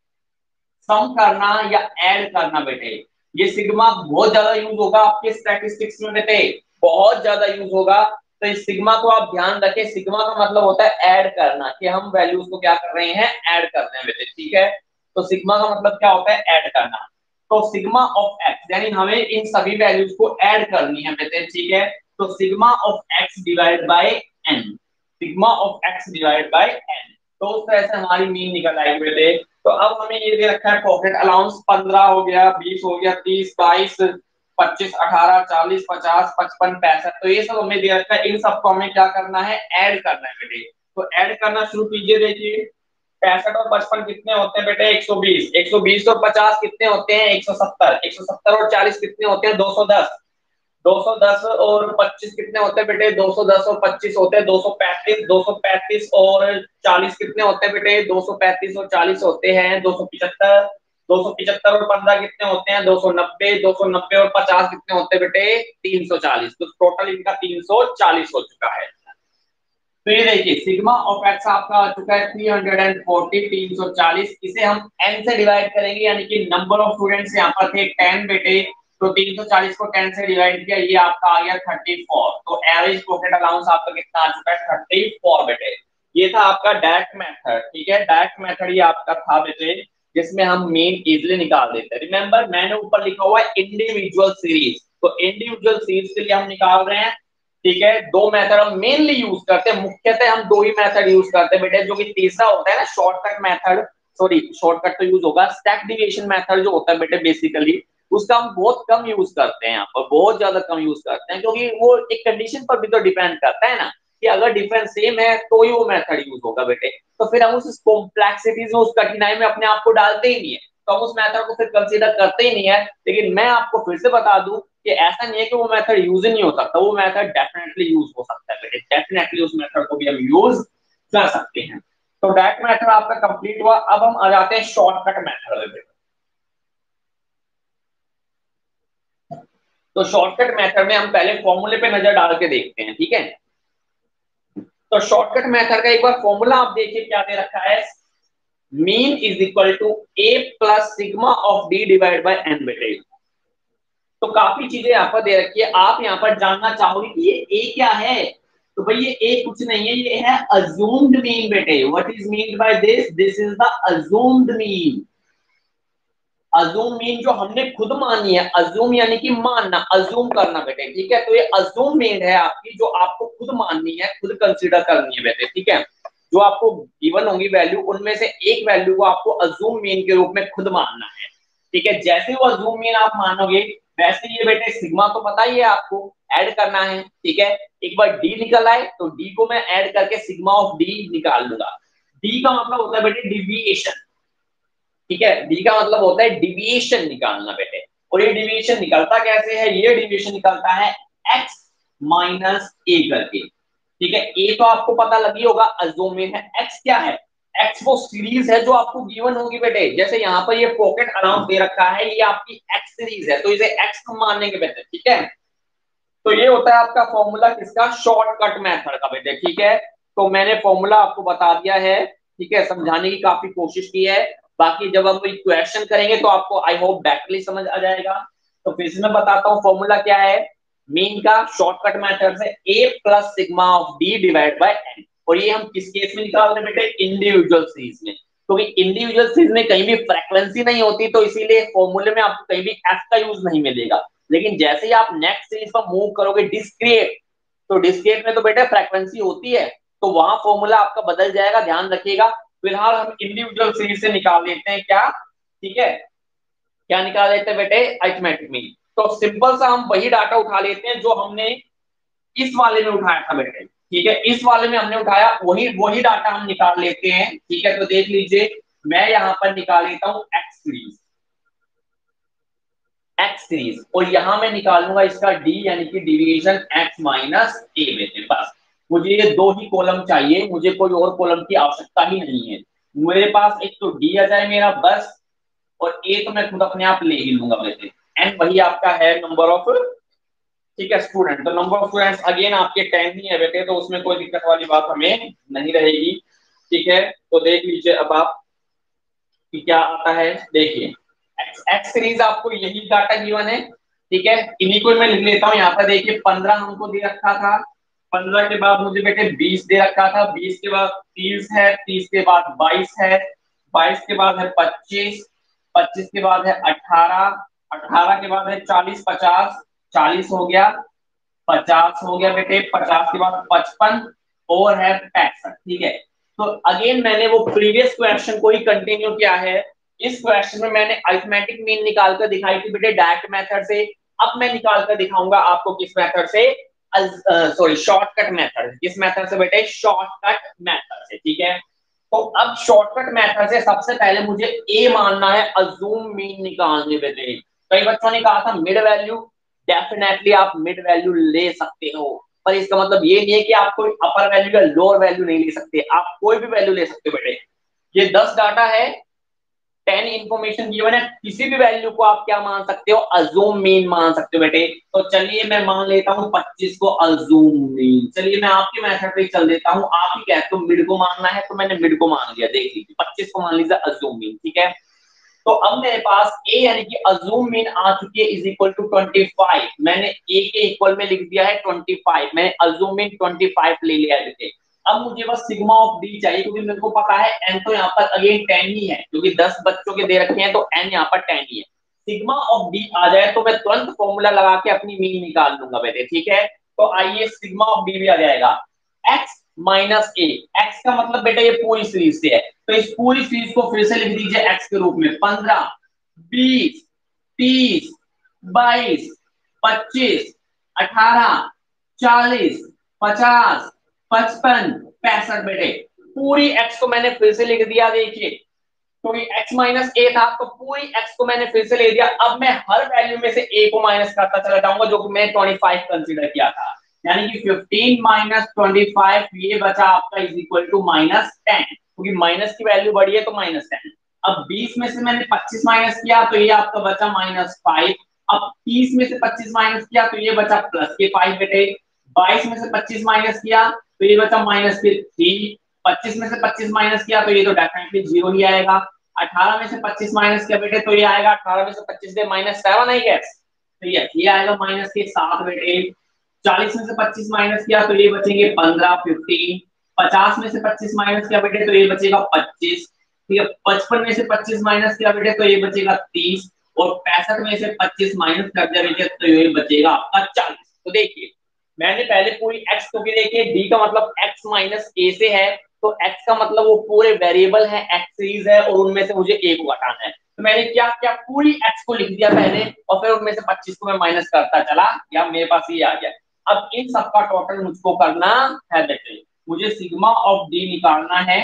सम करना या ऐड करना बेटे। ये सिग्मा बहुत ज्यादा यूज होगा आपके स्टैटिस्टिक्स में बेटे, बहुत ज्यादा यूज होगा। तो इस सिग्मा को आप ध्यान रखें, सिग्मा का मतलब होता है ऐड करना, कि हम वैल्यूज को क्या कर रहे हैं, ऐड कर रहे हैं बेटे। ठीक है, तो सिग्मा का मतलब क्या होता है, ऐड करना। तो सिग्मा ऑफ एक्स यानी हमें इन सभी वैल्यूज को ऐड करनी है बेटे। ठीक है, तो sigma of X divide by N, sigma of X divide by N, तो उस तरह से हमारी मीन निकल आएगी बेटे। तो अब हमें ये दे रखा है पॉकेट अलाउंस 15 हो गया, 20 हो गया, 30, 22, 25, 18, 40, 50, 55, 65, तो ये सब हमें दे रखा है। इन सबको हमें क्या करना है, ऐड करना है बेटे। तो ऐड करना शुरू कीजिए। देखिए 65 और 55 कितने होते हैं बेटे, 120, 120 और 50 कितने होते हैं, 170, 170 और 40 कितने होते हैं, 210, 210 और 25 कितने होते हैं बेटे, 210 और 25 होते हैं 235, 235 और 40 कितने होते हैं बेटे, 235 और 40 होते हैं 275, 275 और 15 कितने होते हैं, 290, 290 और 50 कितने होते हैं बेटे, 340। तो टोटल इनका 340 हो चुका है। तो ये देखिए सिग्मा ऑफ एक्स आपका आ चुका है 340, 340। इसे हम n से डिवाइड करेंगे, यानी कि नंबर ऑफ स्टूडेंट्स यहाँ पर थे 10 बेटे, तो 340 को 10 से डिवाइड किया, ये आपका आ गया 34। तो एवरेज पॉकेट अलाउंस आपका कितना आ चुका है, 34 बेटे। ये था आपका डायरेक्ट मेथड। ठीक है, डायरेक्ट मेथड ये आपका था बेटे, जिसमें हम मीन इजिली निकाल देते हैं। रिमेंबर मैंने ऊपर लिखा हुआ है इंडिविजुअल सीरीज, तो इंडिविजुअल सीरीज के लिए हम निकाल रहे हैं। ठीक है, दो मेथड हम मेनली यूज करते हैं, मुख्यतः हम दो ही मेथड यूज करते हैं बेटे, जो कि तीसरा होता है ना शॉर्टकट मेथड, सॉरी शॉर्टकट तो यूज होगा, स्टैक डिविएशन मेथड जो होता है बेटे बेसिकली, उसका हम बहुत कम यूज करते हैं यहाँ पर, बहुत ज्यादा कम यूज करते हैं, क्योंकि वो एक कंडीशन पर भी तो डिपेंड करता है ना, कि अगर डिफरेंस सेम है तो ही वो मेथड यूज होगा बेटे। तो फिर हम उस कॉम्प्लेक्सिटीज में, उस कठिनाई में अपने आप को डालते ही नहीं है, तो हम उस मेथड को फिर कंसीडर करते ही नहीं है। लेकिन मैं आपको फिर से बता दूं कि ऐसा नहीं है कि वो मेथड यूज ही नहीं हो सकता, वो मेथड डेफिनेटली यूज हो सकता है बेटे, डेफिनेटली उस मेथड को भी हम यूज कर सकते हैं। तो डायरेक्ट मेथड आपका कंप्लीट हुआ। अब हम आ जाते हैं शॉर्टकट मेथड पे। तो शॉर्टकट मेथड में हम पहले फॉर्मूले पे नजर डाल के देखते हैं। ठीक है, तो शॉर्टकट मेथड का एक बार फॉर्मूला आप देखिए क्या दे रखा है, mean is equal to A plus sigma of D divide by N बेटे। तो काफी चीजें यहाँ पर दे रखी है, आप यहाँ पर जानना चाहोगे कि ये ए क्या है, तो भाई ये ए कुछ नहीं है, ये है अज्यूम्ड मीन बेटे। What is mean by this, this is the assumed mean. Assume mean जो हमने खुद मानी है, अज्यूम यानी कि मानना, अज्यूम करना बेटे। ठीक है, तो ये अज्यूम मीन है आपकी, जो आपको खुद माननी है, खुद कंसीडर करनी है बेटे। ठीक है, जो आपको गिवन होंगी वैल्यू, उनमें से एक वैल्यू को आपको अज्यूम मीन के रूप में खुद मानना है। ठीक है, जैसे वो अज्यूम मीन आप मानोगे, वैसे ये बेटे सिग्मा तो पता ही है आपको, ऐड करना है। ठीक है, एक बार डी निकल आए तो डी को मैं ऐड करके सिग्मा ऑफ डी निकाल लूंगा। डी का मतलब होता है बेटे डिविएशन। ठीक है, डी का मतलब होता है डिविएशन निकालना बेटे। और ये डिवीजन निकलता कैसे है, ये डिवीजन निकलता है x माइनस ए करके, ठीक है। ए तो आपको पता लगी होगा, अज्यूम में है। एक्स क्या है, एक्स वो सीरीज है जो आपको गिवन होगी बेटे, जैसे यहाँ पर ये पॉकेट अराउंड दे रखा है, ये आपकी एक्स सीरीज है, तो इसे एक्स हम मानेंगे बेटे, ठीक है। तो ये होता है आपका फॉर्मूला किसका, शॉर्टकट मेथड का बेटे, ठीक है। तो मैंने फॉर्मूला आपको बता दिया है, ठीक है, समझाने की काफी कोशिश की है। बाकी जब हम क्वेश्चन करेंगे तो आपको आई होप बैकली समझ आ जाएगा। तो फिर से मैं बताता हूँ फॉर्मूला क्या है, मीन का शॉर्टकट मेथड से a plus sigma of d divide by n, और ये हम किस केस में निकाल रहे हैं बेटे, इंडिविजुअल सीरीज में। क्योंकि इंडिविजुअल सीरीज में कहीं भी फ्रीक्वेंसी नहीं होती, तो इसीलिए फॉर्मूले में आपको कहीं भी f का यूज नहीं मिलेगा। लेकिन जैसे ही आप नेक्स्ट सीरीज पर मूव करोगे डिस्क्रीट, तो डिस्क्रीट में तो बेटे फ्रीक्वेंसी होती है, तो वहां फॉर्मूला आपका बदल जाएगा, ध्यान रखिएगा। फिलहाल हम इंडिविजुअल सीरीज से निकाल लेते हैं क्या, ठीक है, क्या निकाल लेते हैं बेटे, अरिथमेटिक मीन। तो सिंपल सा हम वही डाटा उठा लेते हैं जो हमने इस वाले में उठाया था बेटे, ठीक है, इस वाले में हमने उठाया, वही वही डाटा हम निकाल लेते हैं, ठीक है। तो देख लीजिए, मैं यहां पर निकाल लेता हूं एक्स सीरीज, एक्स सीरीज, और यहां मैं निकालूंगा इसका डी यानी कि डिवीजन एक्स माइनस ए बेटे, बस मुझे ये दो ही कॉलम चाहिए, मुझे कोई और कॉलम की आवश्यकता ही नहीं है। मेरे पास एक तो डी आ जाए मेरा बस, और ए तो मैं खुद अपने आप ले ही लूंगा बेटे। एन वही आपका है नंबर ऑफ, ठीक है, स्टूडेंट। तो नंबर ऑफ स्टूडेंट्स अगेन आपके 10 ही है बेटे, तो उसमें कोई दिक्कत वाली बात हमें नहीं रहेगी, ठीक है। तो देख लीजिए अब आप कि क्या आता है, देखिए एक्स एक्स सीरीज आपको यही डाटा गिवन है, ठीक है। इन्हीं को मैं लिख लेता हूँ यहाँ पर, देखिए 15 हमको दे रखा था, 15 के बाद मुझे बेटे 20 दे रखा था, 20 के बाद 30 है, 30 के बाद 22 है, 22 के बाद है 25, 25 के बाद है 18, 18 के बाद है 40, 50, 40 हो गया, 50 हो गया बेटे, 50 के बाद 55 और है 65, ठीक है। तो अगेन मैंने वो प्रीवियस क्वेश्चन को ही कंटिन्यू किया है। इस क्वेश्चन में मैंने अरिथमेटिक मीन निकाल कर दिखाई थी बेटे डायरेक्ट मेथड से, अब मैं निकाल कर दिखाऊंगा आपको किस मेथड से, सॉरी शॉर्टकट मेथड, किस मेथड से बेटे, शॉर्टकट मेथड से, ठीक है। तो अब शॉर्टकट मेथड से सबसे पहले मुझे ए मानना है, अज्यूम मीन निकालने बेटे। कई बच्चों ने कहा था मिड वैल्यू, डेफिनेटली आप मिड वैल्यू ले सकते हो, पर इसका मतलब ये नहीं है कि आप कोई अपर वैल्यू या लोअर वैल्यू नहीं ले सकते, आप कोई भी वैल्यू ले सकते हो बेटे। ये 10 डाटा है, 10 इंफॉर्मेशन गिवन है, किसी भी वैल्यू को आप क्या मान सकते हो, अज्यूम मीन मान सकते हो बेटे। तो चलिए मैं मान लेता हूं 25 को अज्यूम मीन, चलिए मैं आपके मेथड पे चल देता हूं, आप ही कहते हो मिड को मानना है, तो मैंने मिड को मान लिया, देख लीजिए 25 को मान लीजिए अज्यूम मीन, ठीक है। तो अब मेरे पास a यानी कि अज्यूम मीन आ चुकी है इज इक्वल टू 25, मैंने a के इक्वल में लिख दिया है 25, मैंने अज्यूम मीन 25 ले लिया है। अब मुझे बस सिग्मा ऑफ d चाहिए, क्योंकि मेरे को पता है n तो यहाँ पर अगेन 10 ही है, क्योंकि 10 बच्चों के दे रखे हैं, तो n यहाँ पर 10 ही है। सिग्मा ऑफ d आ जाए तो मैं तुरंत फॉर्मूला लगा के अपनी मीन निकाल लूंगा बेटे, ठीक है। तो आइए सिग्मा ऑफ d भी आ जाएगा, x माइनस ए, एक्स का मतलब बेटा ये पूरी सीरीज से है, तो इस पूरी सीरीज को फिर से लिख दीजिए एक्स के रूप में, 15, 20, 30, 22, 25, 18, 40, 50, 55, 65 बेटे, पूरी एक्स को मैंने फिर से लिख दिया, देखिए क्योंकि x माइनस ए था, तो पूरी x को मैंने फिर से ले दिया। अब मैं हर वैल्यू में से a को माइनस करता चला जाऊंगा, जो कि मैंने 25 कंसीडर किया था, यानी कि 15 माइनस 25 ये बचा आपका इज इक्वल टू -10, क्योंकि माइनस की वैल्यू बढ़ी है तो -10। अब 20 में से मैंने 25 माइनस किया तो ये आपका बचा -5। अब 30 में से 25 माइनस किया तो ये बचा +5 बेटे। 22 में से 25 माइनस किया तो ये बचा -3। 25 में से 25 माइनस किया तो ये तो डेफिनेटली 0 ही आएगा। 18 में से 25 माइनस किया बेटे तो ये आएगा 18 में से 25 दे -7 आई गेस, तो ये आएगा -7 बेटे। 40 में से 25 माइनस किया तो ये बचेंगे 15, 15। 50 में से 25 माइनस किया बेटे तो ये बचेगा 25, ठीक है। 55 में से 25 माइनस किया बेटे तो ये बचेगा 30, और 65 में से 25 माइनस कर दिया बेटे तो ये बचेगा आपका 40। तो देखिए मैंने पहले पूरी x को भी देखिए, d का मतलब x माइनस a से है, तो x का मतलब वो पूरे वेरिएबल है, x सीरीज है, और उनमें से मुझे a को हटाना है। तो मैंने क्या क्या पूरी x को लिख दिया पहले, और फिर उनमें से 25 को मैं माइनस करता चला, या मेरे पास ये आ गया। अब इन सबका टोटल मुझको करना है बेटे, मुझे सिग्मा ऑफ d निकालना है।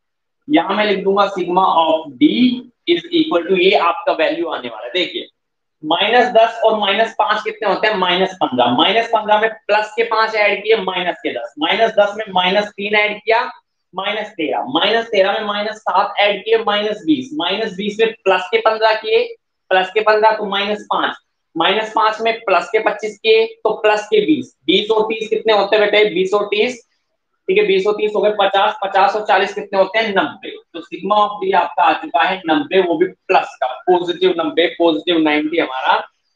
यहां मैं लिख दूंगा sigma of d is equal to, ये आपका वैल्यू आने वाला है, देखिए -10 और -5 कितने होते हैं? -15। -15 में प्लस के 5 ऐड किए, माइनस के 10। -10 में -3 ऐड किया, -13। -13 में -7 ऐड किए, -20। -20 में प्लस के 15 किए, प्लस के 15 तो -5। -5 में प्लस के 25 किए तो प्लस के 20। 20 और 30 कितने होते हैं बेटे? 20 और 30, ठीक है, 20 और 30 हो गए 50। 50 और 40 कितने होते हैं? 90। तो सिग्मा ऑफ डी आपका आ चुका है 90, वो भी प्लस का, पॉजिटिव 90, पॉजिटिव 90 हमारा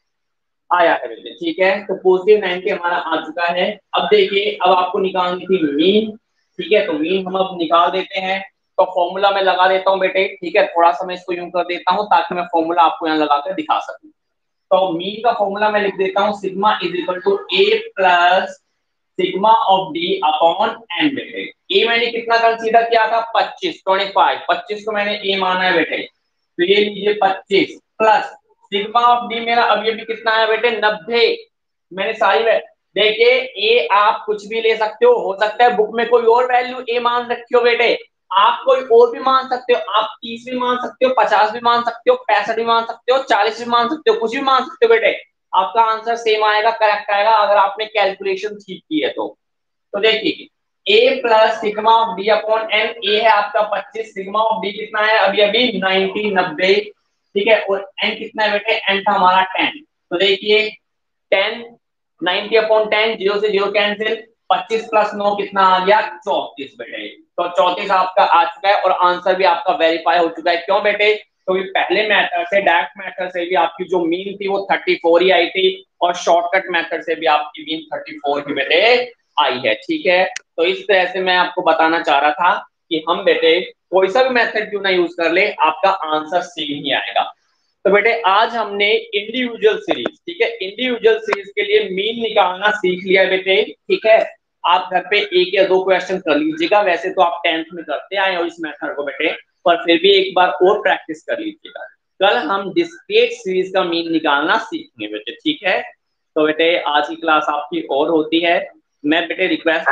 आया है बेटे। ठीक है, तो पॉजिटिव 90 हमारा आ चुका है। अब देखिए, अब आपको निकालनी थी मीन। ठीक है, तो मीन हम अब निकाल देते हैं। तो फॉर्मूला मैं लगा देता हूँ बेटे। ठीक है, थोड़ा सा मैं इसको यूं कर देता हूँ ताकि मैं फॉर्मूला आपको यहाँ लगा कर दिखा सकूं। तो मीन का फॉर्मूला मैं लिख देता हूँ, sigma is equal to A plus sigma of D upon N बेटे। ए मैंने कितना कंसीडर किया था? 25, 25। 25 को मैंने ए माना है बेटे, तो ये लीजिए 25 प्लस सिग्मा ऑफ डी मेरा अभी अभी कितना है बेटे? 90। मैंने सारी देखिए, ए आप कुछ भी ले सकते हो सकता है बुक में कोई और वैल्यू ए मान रखी हो बेटे, आप कोई और भी मान सकते हो। आप 30 भी मान सकते हो, 50 भी मान सकते हो, 65 भी मान सकते हो, 40 भी मान सकते हो, कुछ भी मान सकते हो बेटे। आपका आंसर सेम आएगा, करेक्ट आएगा, अगर आपने कैलकुलेशन ठीक की है तो देखिए, A plus sigma of D upon N. A है आपका 25, सिग्मा ऑफ डी कितना है? अभी अभी 90, 90। ठीक है, और एन कितना है बेटे? एन था हमारा 10। तो देखिए 10, 90 अपॉन 10, 0 से 0 कैंसिल। 25 प्लस 9 कितना आ गया? 34 बेटे। तो 34 आपका आ चुका है और आंसर भी आपका वेरीफाई हो चुका है। क्यों बेटे? क्योंकि पहले मेथड से, डायरेक्ट मेथड से भी आपकी जो मीन थी वो 34 ही आई थी, और शॉर्टकट मेथड से भी आपकी मीन 34 ही बेटे आई है। ठीक है, तो इस तरह से मैं आपको बताना चाह रहा था कि हम बेटे कोई सा भी मेथड क्यों ना यूज कर ले, आपका आंसर सेम ही आएगा। तो बेटे आज हमने इंडिविजुअल सीरीज, ठीक है, इंडिविजुअल सीरीज के लिए मीन निकालना सीख लिया बेटे। ठीक है, आप घर पे एक या दो क्वेश्चन कर लीजिएगा, वैसे तो आप 10th में करते आए हो इस मेथड को बेटे, पर फिर भी एक बार और प्रैक्टिस कर लीजिएगा। कल हम डिस्क्रीट सीरीज का मीन निकालना सीखेंगे बेटे। ठीक है, तो बेटे आज की क्लास आपकी और होती है। मैं बेटे रिक्वेस्ट,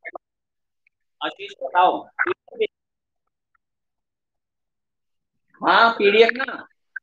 आशीष बताओ। हाँ पीडीएफ ना,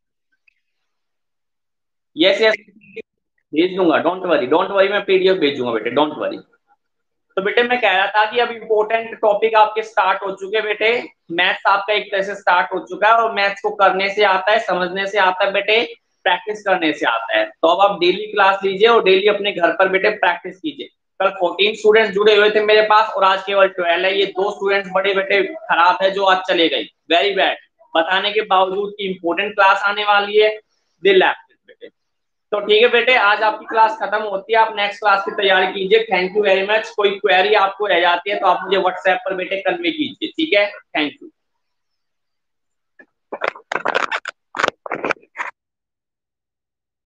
यस यस, भेज दूंगा, डोंट वरी, डोंट वरी, मैं पीडीएफ भेजूंगा बेटे, डोंट वरी। तो बेटे मैं कह रहा था कि अब इम्पोर्टेंट टॉपिक आपके स्टार्ट हो चुके हैं बेटे। मैथ्स आपका एक तरह से स्टार्ट हो चुका है, और मैथ्स को करने से आता है, समझने से आता है बेटे, प्रैक्टिस करने से आता है। तो अब आप डेली क्लास लीजिए और डेली अपने घर पर बेटे प्रैक्टिस कीजिए। कल 14 स्टूडेंट्स जुड़े हुए थे मेरे पास और आज केवल 12 है। ये दो स्टूडेंट्स बड़े बेटे खराब है जो आज चले गए, वेरी बैड, बताने के बावजूद कि इंपॉर्टेंट क्लास आने वाली है, दे लेफ्ट बेटे। तो ठीक है बेटे, आज आपकी क्लास खत्म होती है, आप नेक्स्ट क्लास की तैयारी कीजिए। Thank you very much. कोई क्वेरी आपको रह जाती है तो आप मुझे व्हाट्सएप पर बेटे कन्वे कीजिए। ठीक है, थैंक यू।